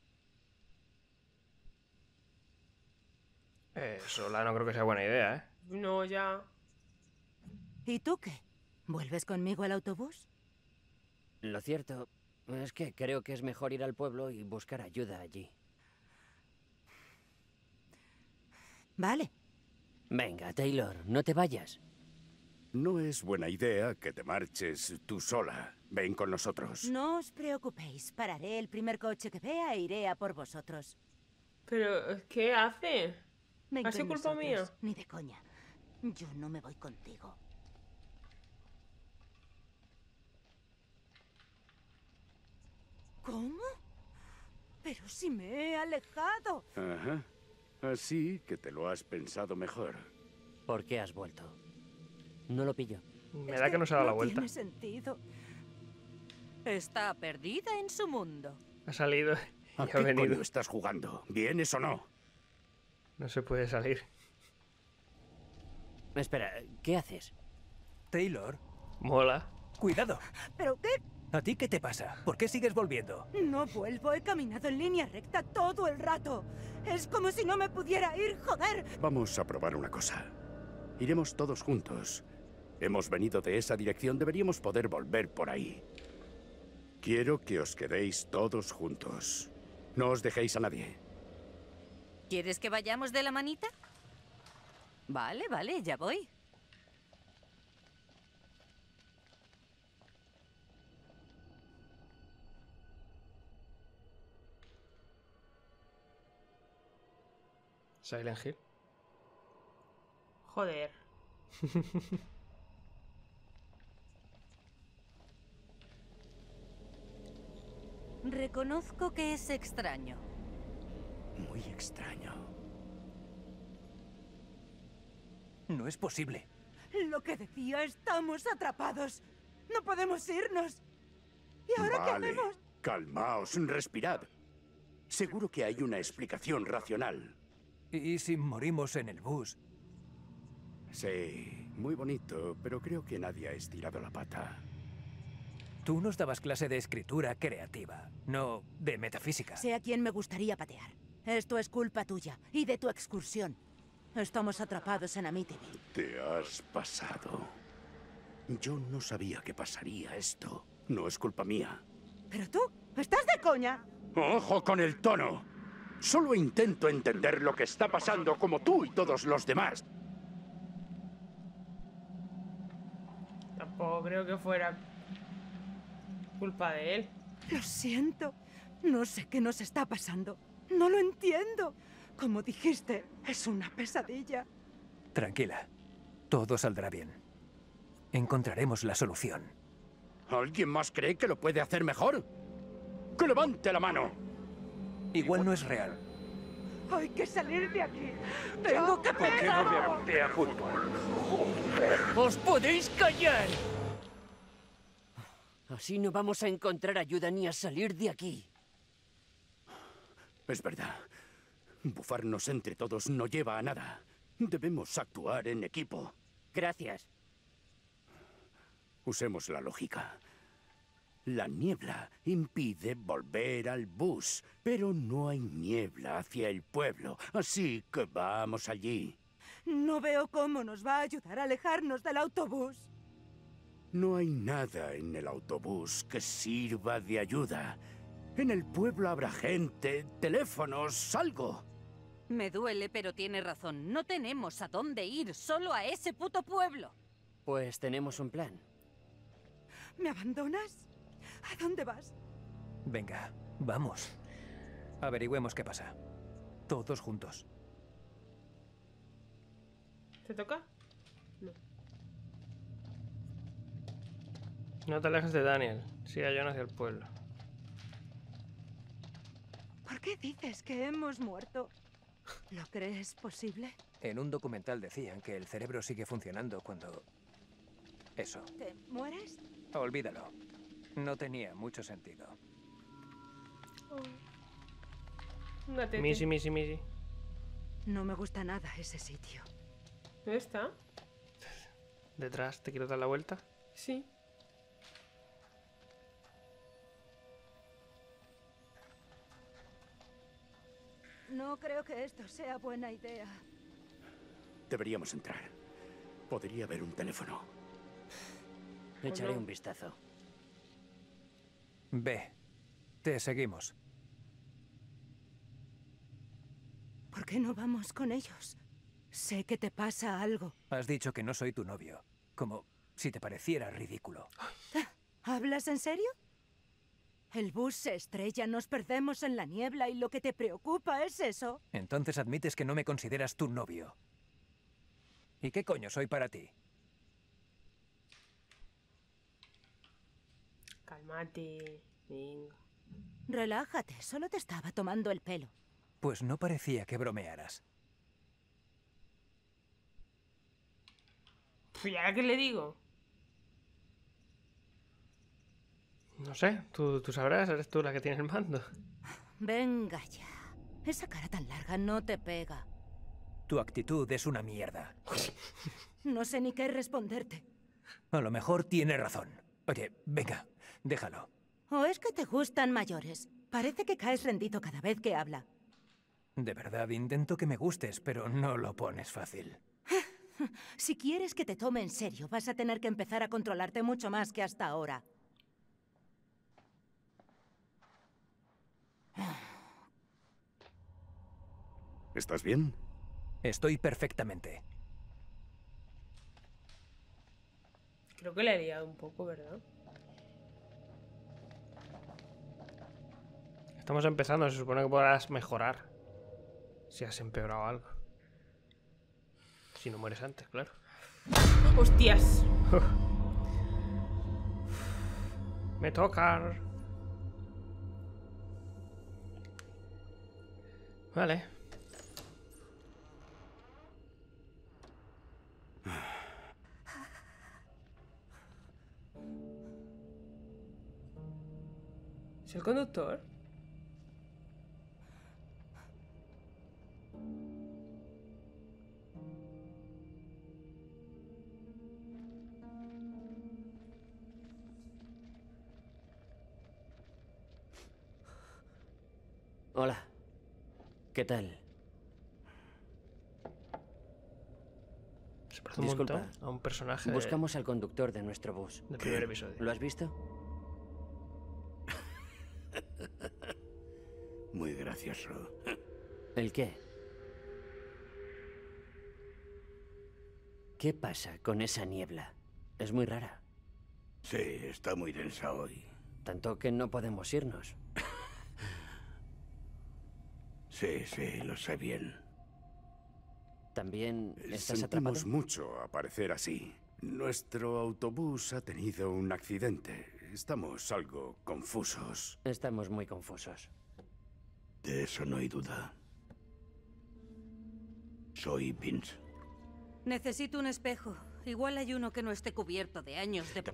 Eh, sola no creo que sea buena idea, ¿eh? No, ya. ¿Y tú qué? ¿Vuelves conmigo al autobús? Lo cierto es que creo que es mejor ir al pueblo y buscar ayuda allí. Vale. Venga, Taylor, no te vayas. No es buena idea que te marches tú sola. Ven con nosotros. No os preocupéis. Pararé el primer coche que vea e iré a por vosotros. Pero, ¿qué hace? Ven ¿Ha sido con culpa mía? nosotros. Ni de coña. Yo no me voy contigo. ¿Cómo? Pero si me he alejado. Ajá. Así que te lo has pensado mejor. ¿Por qué has vuelto? No lo pillo. Me da que no se da la No vuelta. tiene sentido. Está perdida en su mundo. Ha salido y ¿A ha qué venido. coño estás jugando? ¿Vienes o no? No se puede salir. Espera, ¿qué haces? Taylor, Mola. cuidado. ¿Pero qué? ¿A ti qué te pasa? ¿Por qué sigues volviendo? No vuelvo. He caminado en línea recta todo el rato. Es como si no me pudiera ir, joder. Vamos a probar una cosa. Iremos todos juntos. Hemos venido de esa dirección, deberíamos poder volver por ahí. Quiero que os quedéis todos juntos. No os dejéis a nadie. ¿Quieres que vayamos de la manita? Vale, vale, ya voy. Silent Hill. Joder. Reconozco que es extraño. Muy extraño. No es posible. Lo que decía, estamos atrapados. No podemos irnos. ¿Y ahora Vale, qué hacemos? calmaos, respirad. Seguro que hay una explicación racional. ¿Y si morimos en el bus? Sí, muy bonito, pero creo que nadie ha estirado la pata. Tú nos dabas clase de escritura creativa, no de metafísica. Sé a quién me gustaría patear. Esto es culpa tuya y de tu excursión. Estamos atrapados en Amityville. Te has pasado. Yo no sabía que pasaría esto. No es culpa mía. ¿Pero tú? ¿Estás de coña? ¡Ojo con el tono! Solo intento entender lo que está pasando como tú y todos los demás. Tampoco creo que fuera culpa de él. Lo siento. No sé qué nos está pasando. No lo entiendo. Como dijiste, es una pesadilla. Tranquila, todo saldrá bien. Encontraremos la solución. ¿Alguien más cree que lo puede hacer mejor? ¡Que levante la mano! Igual no es real. Hay que salir de aquí. Tengo que ¿Por qué no me a fútbol? ¡Os podéis callar! Así no vamos a encontrar ayuda ni a salir de aquí. Es verdad. Bufarnos entre todos no lleva a nada. Debemos actuar en equipo. Gracias. Usemos la lógica. La niebla impide volver al bus, pero no hay niebla hacia el pueblo, así que vamos allí. No veo cómo nos va a ayudar a alejarnos del autobús. No hay nada en el autobús que sirva de ayuda. En el pueblo habrá gente, teléfonos, algo. Me duele, pero tiene razón. No tenemos a dónde ir, solo a ese puto pueblo. Pues tenemos un plan. ¿Me abandonas? ¿A dónde vas? Venga, vamos. Averigüemos qué pasa. Todos juntos. ¿Te toca? No. No te alejes de Daniel. Siga John hacia el pueblo. ¿Por qué dices que hemos muerto? ¿Lo crees posible? En un documental decían que el cerebro sigue funcionando cuando... Eso. ¿Te mueres? Olvídalo. No tenía mucho sentido. Una tete. Missy, Missy, Missy. No me gusta nada ese sitio. ¿Dónde está? Detrás, ¿te quiero dar la vuelta? Sí. No creo que esto sea buena idea. Deberíamos entrar. Podría haber un teléfono. Echaré no? un vistazo. Ve. Te seguimos. ¿Por qué no vamos con ellos? Sé que te pasa algo. Has dicho que no soy tu novio. Como si te pareciera ridículo. ¿Hablas en serio? El bus se estrella, nos perdemos en la niebla y lo que te preocupa es eso. Entonces admites que no me consideras tu novio. ¿Y qué coño soy para ti? Cálmate, venga. Relájate, solo te estaba tomando el pelo. Pues no parecía que bromearas. ¿Y ahora qué le digo? No sé, tú, tú sabrás, eres tú la que tiene el mando. Venga ya. Esa cara tan larga no te pega. Tu actitud es una mierda. No sé ni qué responderte. A lo mejor tiene razón. Oye, venga, déjalo. ¿O es que te gustan mayores? Parece que caes rendido cada vez que habla. De verdad, intento que me gustes, pero no lo pones fácil. Si quieres que te tome en serio, vas a tener que empezar a controlarte mucho más que hasta ahora. ¿Estás bien? Estoy perfectamente. Creo que le he liado un poco, ¿verdad? Estamos empezando, se supone que podrás mejorar. Si has empeorado algo. Si no mueres antes, claro. ¡Hostias! Me toca. Vale. ¿Es el conductor? Hola. ¿Qué tal? Se parece un Disculpa. montón a un personaje de- Buscamos al conductor de nuestro bus. del primer episodio. ¿Lo has visto? Muy gracioso. ¿El qué? ¿Qué pasa con esa niebla? Es muy rara. Sí, está muy densa hoy. Tanto que no podemos irnos. Sí, sí, lo sé bien. ¿También estás atrapado? Sentimos mucho a parecer así. Nuestro autobús ha tenido un accidente. Estamos algo confusos. Estamos muy confusos. De eso no hay duda. Soy Vince. Necesito un espejo. Igual hay uno que no esté cubierto de años de...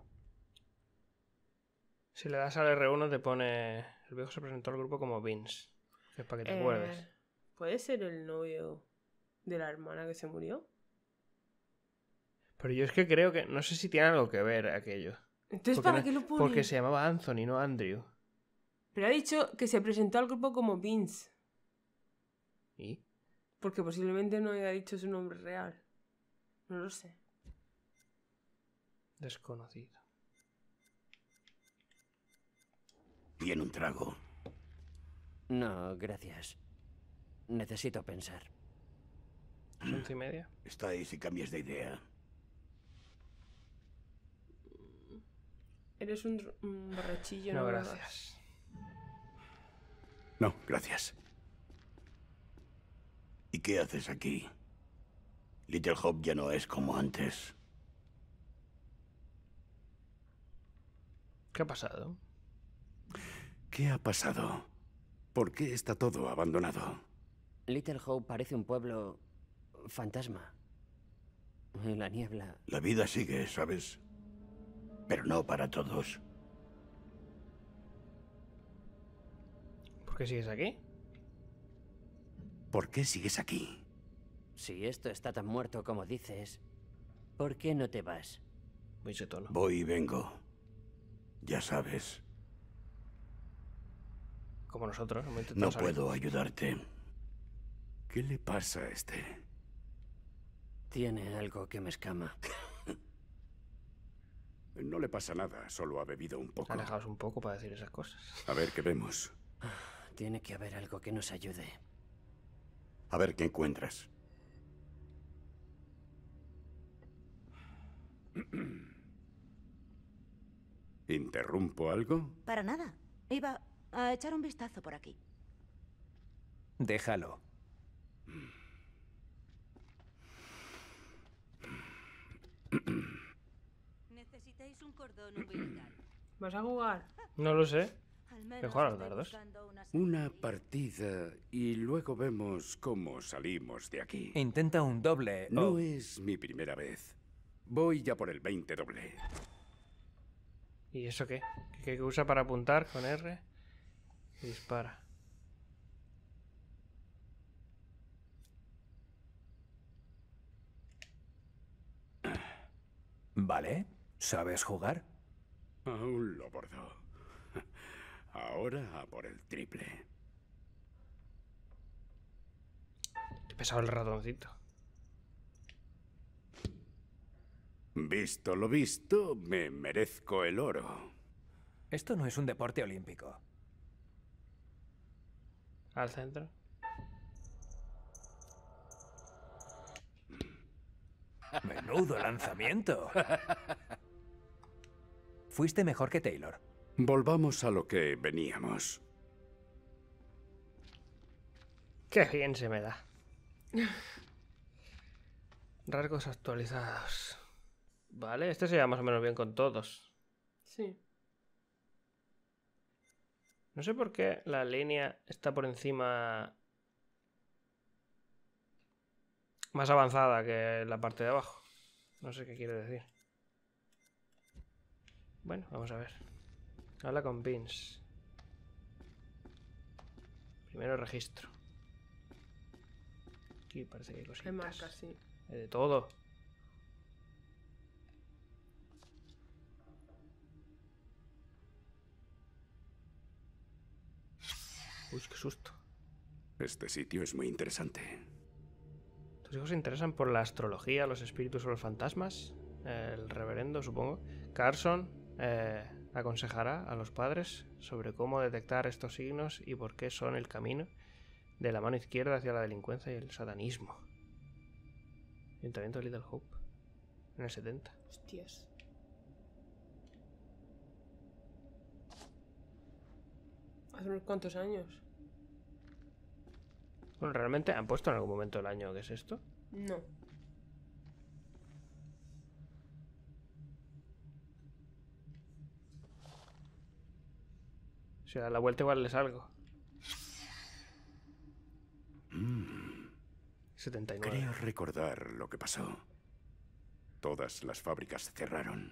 Si le das al R uno te pone... El viejo se presentó al grupo como Vince. Que es para que te Eh, acuerdes. ¿Puede ser el novio de la hermana que se murió? Pero yo es que creo que... No sé si tiene algo que ver aquello. Entonces, Porque ¿para no- qué lo pone? Porque se llamaba Anthony, no Andrew. Pero ha dicho que se presentó al grupo como Vince. ¿Y? Porque posiblemente no haya dicho su nombre real. No lo sé. Desconocido. ¿Tiene un trago? No, gracias. Necesito pensar. ¿Es once y media? Está ahí si cambias de idea. Eres un, un borrachillo, No, no, gracias. No, gracias. ¿Y qué haces aquí? Little Hope ya no es como antes. ¿Qué ha pasado? ¿Qué ha pasado? ¿Por qué está todo abandonado? Little Hope parece un pueblo fantasma. En la niebla. La vida sigue, ¿sabes? Pero no para todos. ¿Por qué sigues aquí? ¿Por qué sigues aquí? Si esto está tan muerto como dices, ¿por qué no te vas? Muy ese tono. Voy y vengo. Ya sabes, Como nosotros. hemos intentado no salir. puedo ayudarte. ¿Qué le pasa a este? Tiene algo que me escama. No le pasa nada, solo ha bebido un poco. Alejaos un poco para decir esas cosas. A ver qué vemos. Tiene que haber algo que nos ayude. A ver qué encuentras. ¿Interrumpo algo? Para nada. Iba a echar un vistazo por aquí. Déjalo. Necesitáis un cordón umbilical. ¿Vas a jugar? No lo sé. Al ¿Qué menos jugar a los estoy dardos? buscando una Una partida y luego vemos cómo salimos de aquí. Intenta un doble. No o- es mi primera vez. Voy ya por el veinte doble. ¿Y eso qué? ¿Qué, qué usa para apuntar con R? Y dispara. Vale. ¿Sabes jugar? Aún lo bordo. Ahora a por el triple. Qué pesado el ratoncito. Visto lo visto, me merezco el oro. Esto no es un deporte olímpico. Al centro. Menudo lanzamiento. Fuiste mejor que Taylor. Volvamos a lo que veníamos. Qué bien se me da. Rasgos actualizados. Vale, este se lleva más o menos bien con todos. Sí. No sé por qué la línea está por encima... más avanzada que la parte de abajo. No sé qué quiere decir. Bueno, vamos a ver. Habla con Vince. Primero registro. Aquí parece que hay cositas. Hay marcas, sí. Hay de todo. Uy, qué susto. Este sitio es muy interesante. ¿Tus hijos se interesan por la astrología, los espíritus o los fantasmas? El reverendo, supongo. Carson eh, aconsejará a los padres sobre cómo detectar estos signos y por qué son el camino de la mano izquierda hacia la delincuencia y el satanismo. Ayuntamiento de Little Hope. En el setenta. Hostias. Hace unos cuantos años. Bueno, ¿realmente han puesto en algún momento el año que es esto? No. Si da la vuelta igual les salgo. Mm, setenta y nueve. creo recordar lo que pasó. Todas las fábricas cerraron.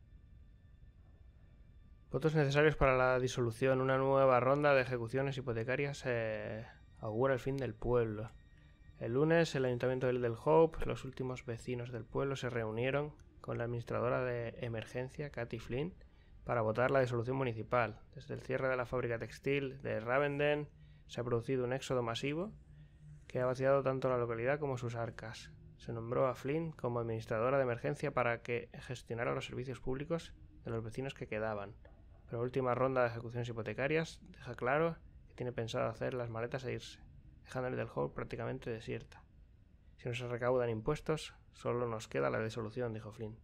Votos necesarios para la disolución. Una nueva ronda de ejecuciones hipotecarias eh, augura el fin del pueblo. El lunes, el Ayuntamiento de Little Hope, los últimos vecinos del pueblo se reunieron con la administradora de emergencia, Kathy Flynn, para votar la disolución municipal. Desde el cierre de la fábrica textil de Ravenden se ha producido un éxodo masivo que ha vaciado tanto la localidad como sus arcas. Se nombró a Flynn como administradora de emergencia para que gestionara los servicios públicos de los vecinos que quedaban. Pero la última ronda de ejecuciones hipotecarias deja claro que tiene pensado hacer las maletas e irse, dejando Little Hope prácticamente desierta. Si no se recaudan impuestos, solo nos queda la disolución, dijo Flynn.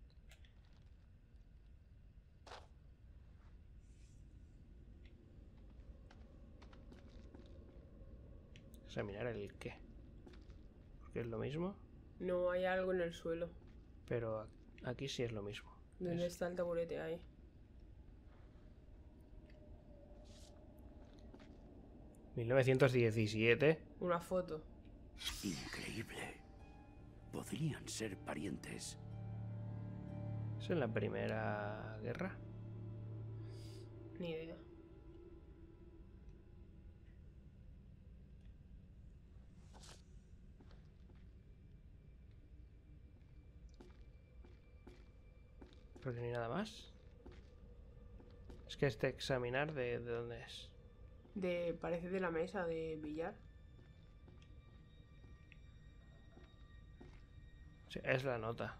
¿Examinar el qué? Porque es lo mismo, No, hay algo en el suelo. pero a- aquí sí es lo mismo. ¿Dónde Es- está el taburete? Ahí. mil novecientos diecisiete. Una foto. Increíble. Podrían ser parientes. ¿Es en la Primera Guerra? Ni idea. Porque ni nada más. Es que este examinar de, de dónde es. De, parece de la mesa de billar. Sí, es la nota.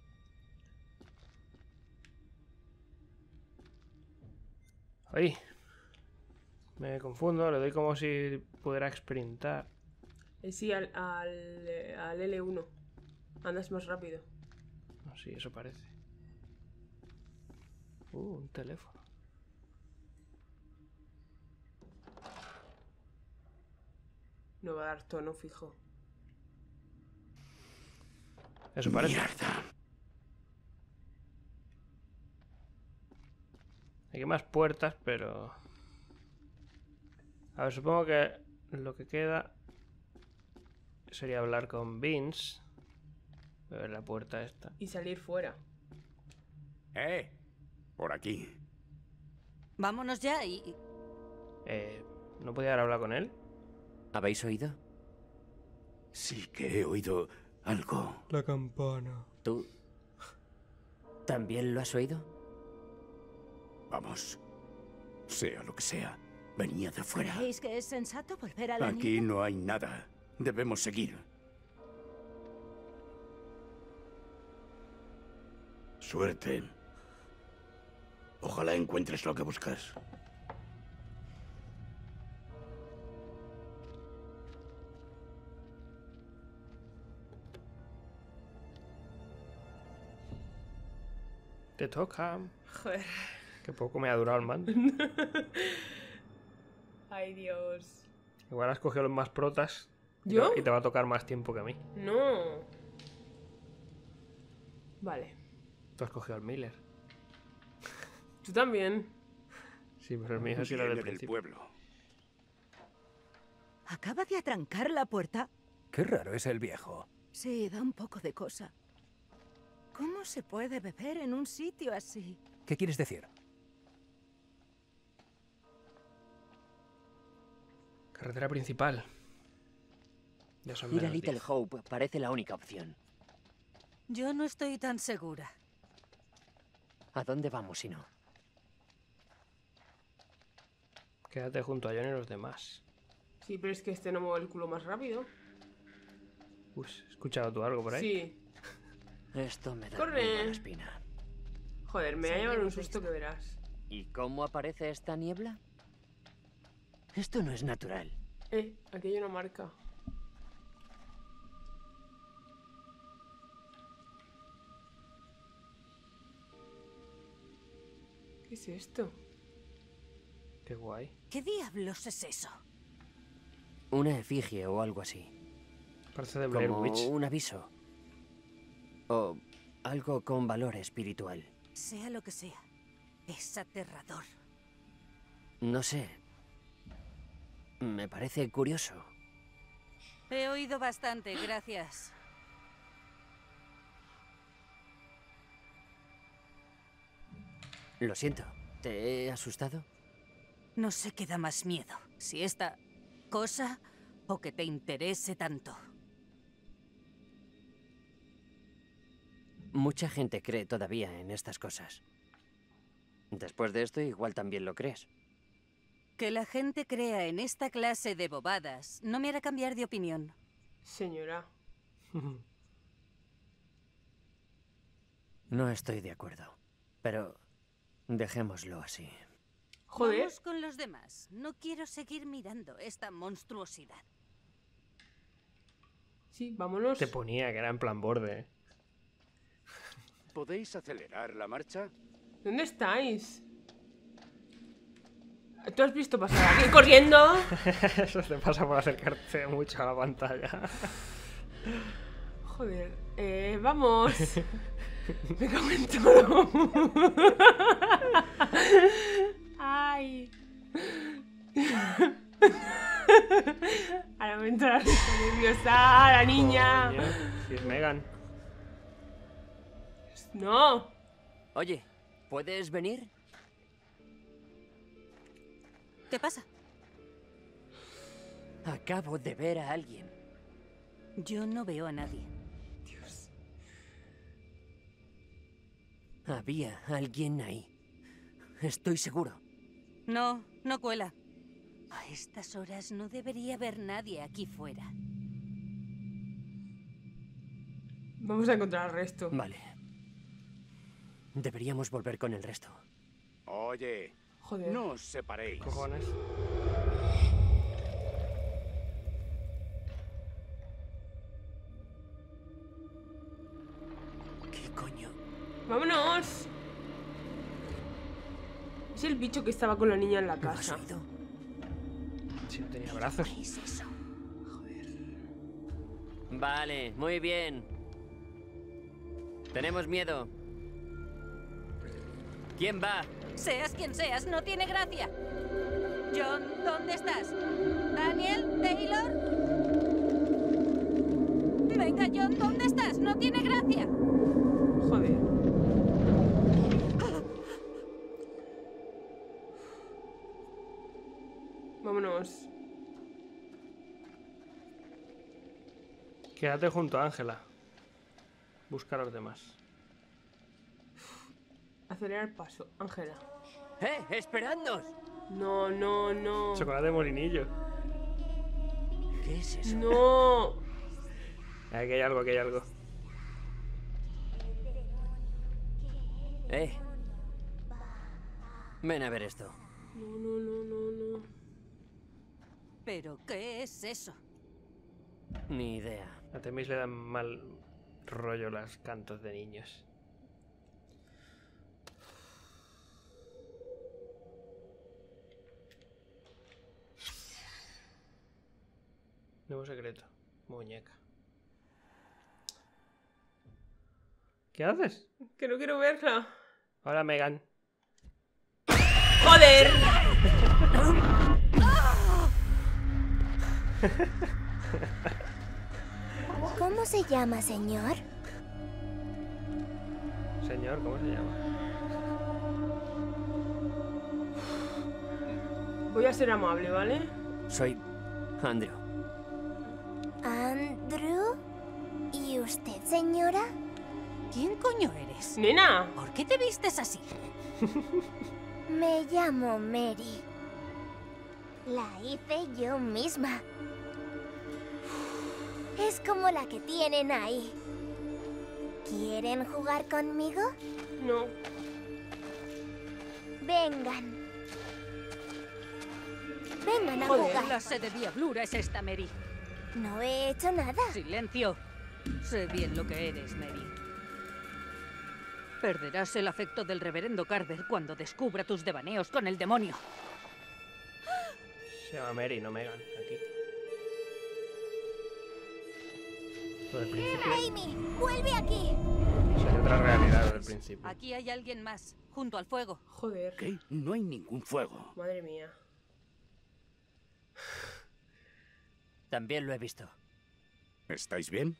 ¡Ay! Me confundo, le doy como si pudiera exprintar. Eh, sí, al, al, eh, al L uno. Andas más rápido. No, sí, eso parece. Uh, un teléfono. No va a dar tono fijo. Eso parece. Mierda. Hay más puertas, pero... A ver, supongo que lo que queda sería hablar con Vince. Voy a ver la puerta esta. Y salir fuera. ¡Eh! Por aquí. Vámonos ya y... Eh, ¿no podía haber hablado con él? ¿Habéis oído? Sí que he oído algo. La campana. ¿Tú también lo has oído? Vamos. Sea lo que sea. Venía de fuera. ¿Creéis que es sensato volver a la Aquí niña? no hay nada. Debemos seguir. Suerte. Ojalá encuentres lo que buscas. Te toca. Joder. Que poco me ha durado el mando. Ay, Dios. Igual has cogido los más protas. ¿Yo? Y te va a tocar más tiempo que a mí. No. Vale. Tú has cogido al Miller. Tú también. Sí, pero el mío sí era Viene del del principio. pueblo. ¿Acaba de atrancar la puerta? Qué raro es el viejo. Sí, da un poco de cosa. ¿Cómo se puede beber en un sitio así? ¿Qué quieres decir? Carretera principal. Ya son Ir a menos Little diez. Hope parece la única opción. Yo no estoy tan segura. ¿A dónde vamos si no? Quédate junto a John y los demás. Sí, pero es que este no mueve el culo más rápido. Uy, ¿has escuchado tú algo por ahí? Sí. Esto me da Corre. muy mala espina. Joder, me va a llevar un susto que verás. ¿Y cómo aparece esta niebla? Esto no es natural. Eh, aquí hay una marca. ¿Qué es esto? Qué guay. ¿Qué diablos es eso? Una efigie o algo así. Parece de Blair Como Witch. un aviso. O algo con valor espiritual. Sea lo que sea, es aterrador. No sé. Me parece curioso. He oído bastante, gracias. Lo siento. ¿Te he asustado? No sé qué da más miedo, si esta cosa o que te interese tanto. Mucha gente cree todavía en estas cosas. Después de esto, igual también lo crees. Que la gente crea en esta clase de bobadas no me hará cambiar de opinión. Señora. No estoy de acuerdo. Pero dejémoslo así. Joder. Vamos con los demás. No quiero seguir mirando esta monstruosidad. Sí, vámonos. Te ponía que era en plan borde. ¿eh? ¿Podéis acelerar la marcha? ¿Dónde estáis? ¿Tú has visto pasar aquí corriendo? Eso te pasa por acercarte mucho a la pantalla. Joder, eh, vamos. Me cago en todo. Ay. Ahora me entra la risa nerviosa, la niña. Coño, si es Megan. No. Oye, ¿puedes venir? ¿Qué pasa? Acabo de ver a alguien. Yo no veo a nadie. Dios. Había alguien ahí. Estoy seguro. No, no cuela. A estas horas no debería haber nadie aquí fuera. Vamos a encontrar el resto. Vale. Deberíamos volver con el resto. Oye, Joder. no os separéis. Cojones. ¿Qué coño? ¡Vámonos! dicho que estaba con la niña en la casa? Si no tenía brazos. ¿Qué es eso? Vale, muy bien. Tenemos miedo. ¿Quién va? Seas quien seas, no tiene gracia. John, ¿dónde estás? ¿Daniel? ¿Taylor? Venga, John, ¿dónde estás? No tiene gracia. Joder. Vámonos. Quédate junto a Ángela. Busca a los demás. Acelerar el paso, Ángela. ¡Eh! ¡Esperadnos! No, no, no. Chocolate de molinillo. ¿Qué es eso? No. Aquí hay algo, aquí hay algo. Eh. Ven a ver esto. No, no, no, no, no. ¿Pero qué es eso? Ni idea. A Temis le dan mal rollo los cantos de niños. Nuevo secreto. Muñeca. ¿Qué haces? Que no quiero verla. Hola, Megan. ¡Joder! ¿Cómo se llama, señor? Señor, ¿cómo se llama? Voy a ser amable, ¿vale? Soy Andrew. ¿Andrew? ¿Y usted, señora? ¿Quién coño eres? ¡Nena! ¿Por qué te vistes así? Me llamo Mary. La hice yo misma. Es como la que tienen ahí. ¿Quieren jugar conmigo? No. Vengan. Vengan a Joder, jugar. ¿qué clase de diablura es esta, Mary? No he hecho nada. Silencio. Sé bien lo que eres, Mary. Perderás el afecto del reverendo Carver cuando descubra tus devaneos con el demonio. Se llama Mary, no Megan. Aquí. Lo del principio. Amy, vuelve aquí. Soy otra realidad del principio. Aquí hay alguien más, junto al fuego. Joder. ¿Qué? No hay ningún fuego. Madre mía. También lo he visto. ¿Estáis bien?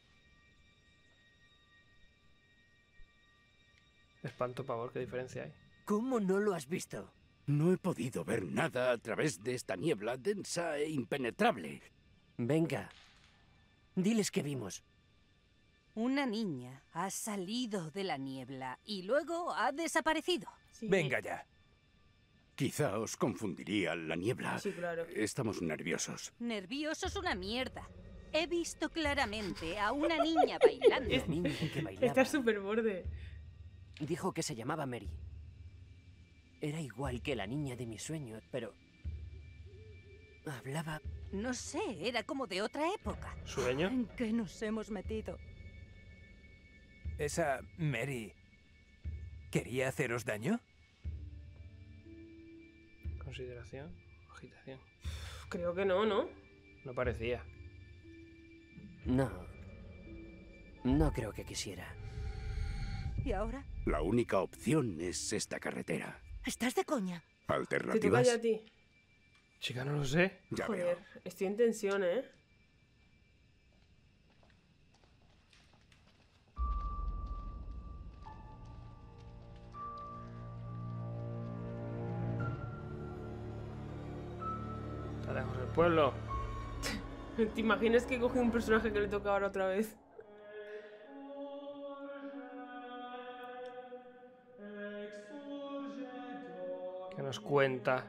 Espanto, pavor, ¿qué diferencia hay? ¿Cómo no lo has visto? No he podido ver nada a través de esta niebla densa e impenetrable. Venga. Diles que vimos. Una niña ha salido de la niebla y luego ha desaparecido. Sí. Venga ya. Quizá os confundiría la niebla. Sí, claro. Estamos nerviosos. Nerviosos una mierda. He visto claramente a una niña bailando. La niña que bailaba. Está súper borde. Dijo que se llamaba Mary. Era igual que la niña de mis sueños, pero... hablaba... No sé, era como de otra época. ¿Sueño? ¿En qué nos hemos metido? ¿Esa Mary quería haceros daño? Consideración. Agitación. Creo que no, ¿no? No parecía. No. No creo que quisiera. ¿Y ahora? La única opción es esta carretera. ¿Estás de coña? Te toca ¿Alternativas? ya a ti. Chica, no lo sé. Ya Joder, veo. estoy en tensión, ¿eh? Está lejos del pueblo. ¿Te imaginas que coge un personaje que le toca ahora otra vez? ¿Qué nos cuenta?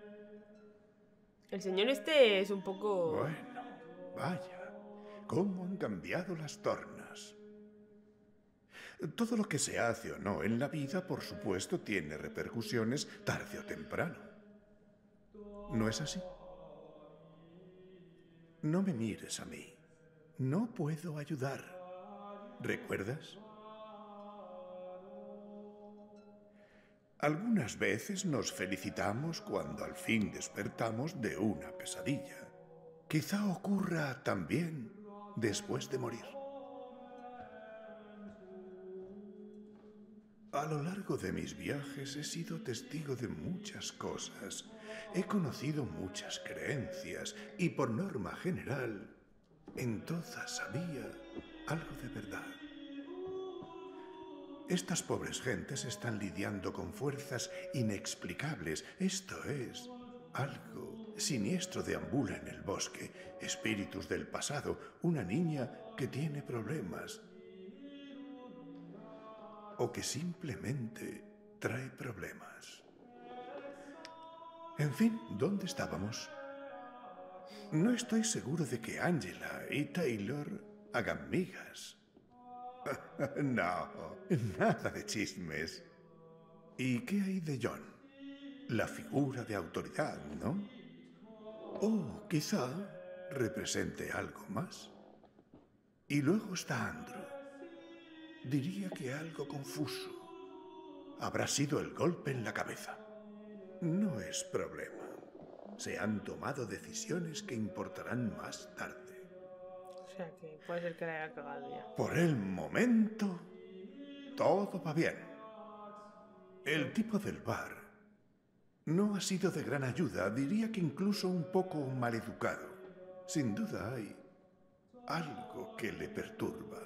El señor este es un poco... Bueno, vaya, cómo han cambiado las tornas. Todo lo que se hace o no en la vida, por supuesto, tiene repercusiones tarde o temprano. ¿No es así? No me mires a mí. No puedo ayudar. ¿Recuerdas? Algunas veces nos felicitamos cuando al fin despertamos de una pesadilla. Quizá ocurra también después de morir. A lo largo de mis viajes he sido testigo de muchas cosas. He conocido muchas creencias y por norma general, en todas había algo de verdad. Estas pobres gentes están lidiando con fuerzas inexplicables. Esto es, algo siniestro deambula en el bosque. Espíritus del pasado, una niña que tiene problemas. O que simplemente trae problemas. En fin, ¿dónde estábamos? No estoy seguro de que Angela y Taylor hagan migas. No, nada de chismes. ¿Y qué hay de John? La figura de autoridad, ¿no? O quizá represente algo más. Y luego está Andrew. Diría que algo confuso. Habrá sido el golpe en la cabeza. No es problema. Se han tomado decisiones que importarán más tarde. O sea que puede ser que la haya cagado ya. Por el momento, todo va bien. El tipo del bar no ha sido de gran ayuda. Diría que incluso un poco maleducado. Sin duda hay algo que le perturba.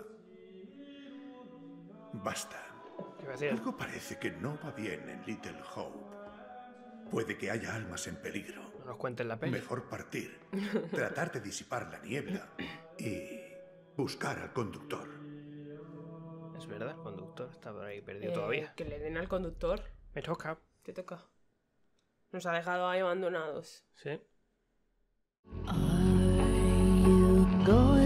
Basta. Algo parece que no va bien en Little Hope. Puede que haya almas en peligro. No nos cuenten la peli. Mejor partir, tratar de disipar la niebla y buscar al conductor. Es verdad, el conductor está por ahí perdido Eh, todavía. Que le den al conductor. Me toca. Te toca. Nos ha dejado ahí abandonados. Sí. Are you going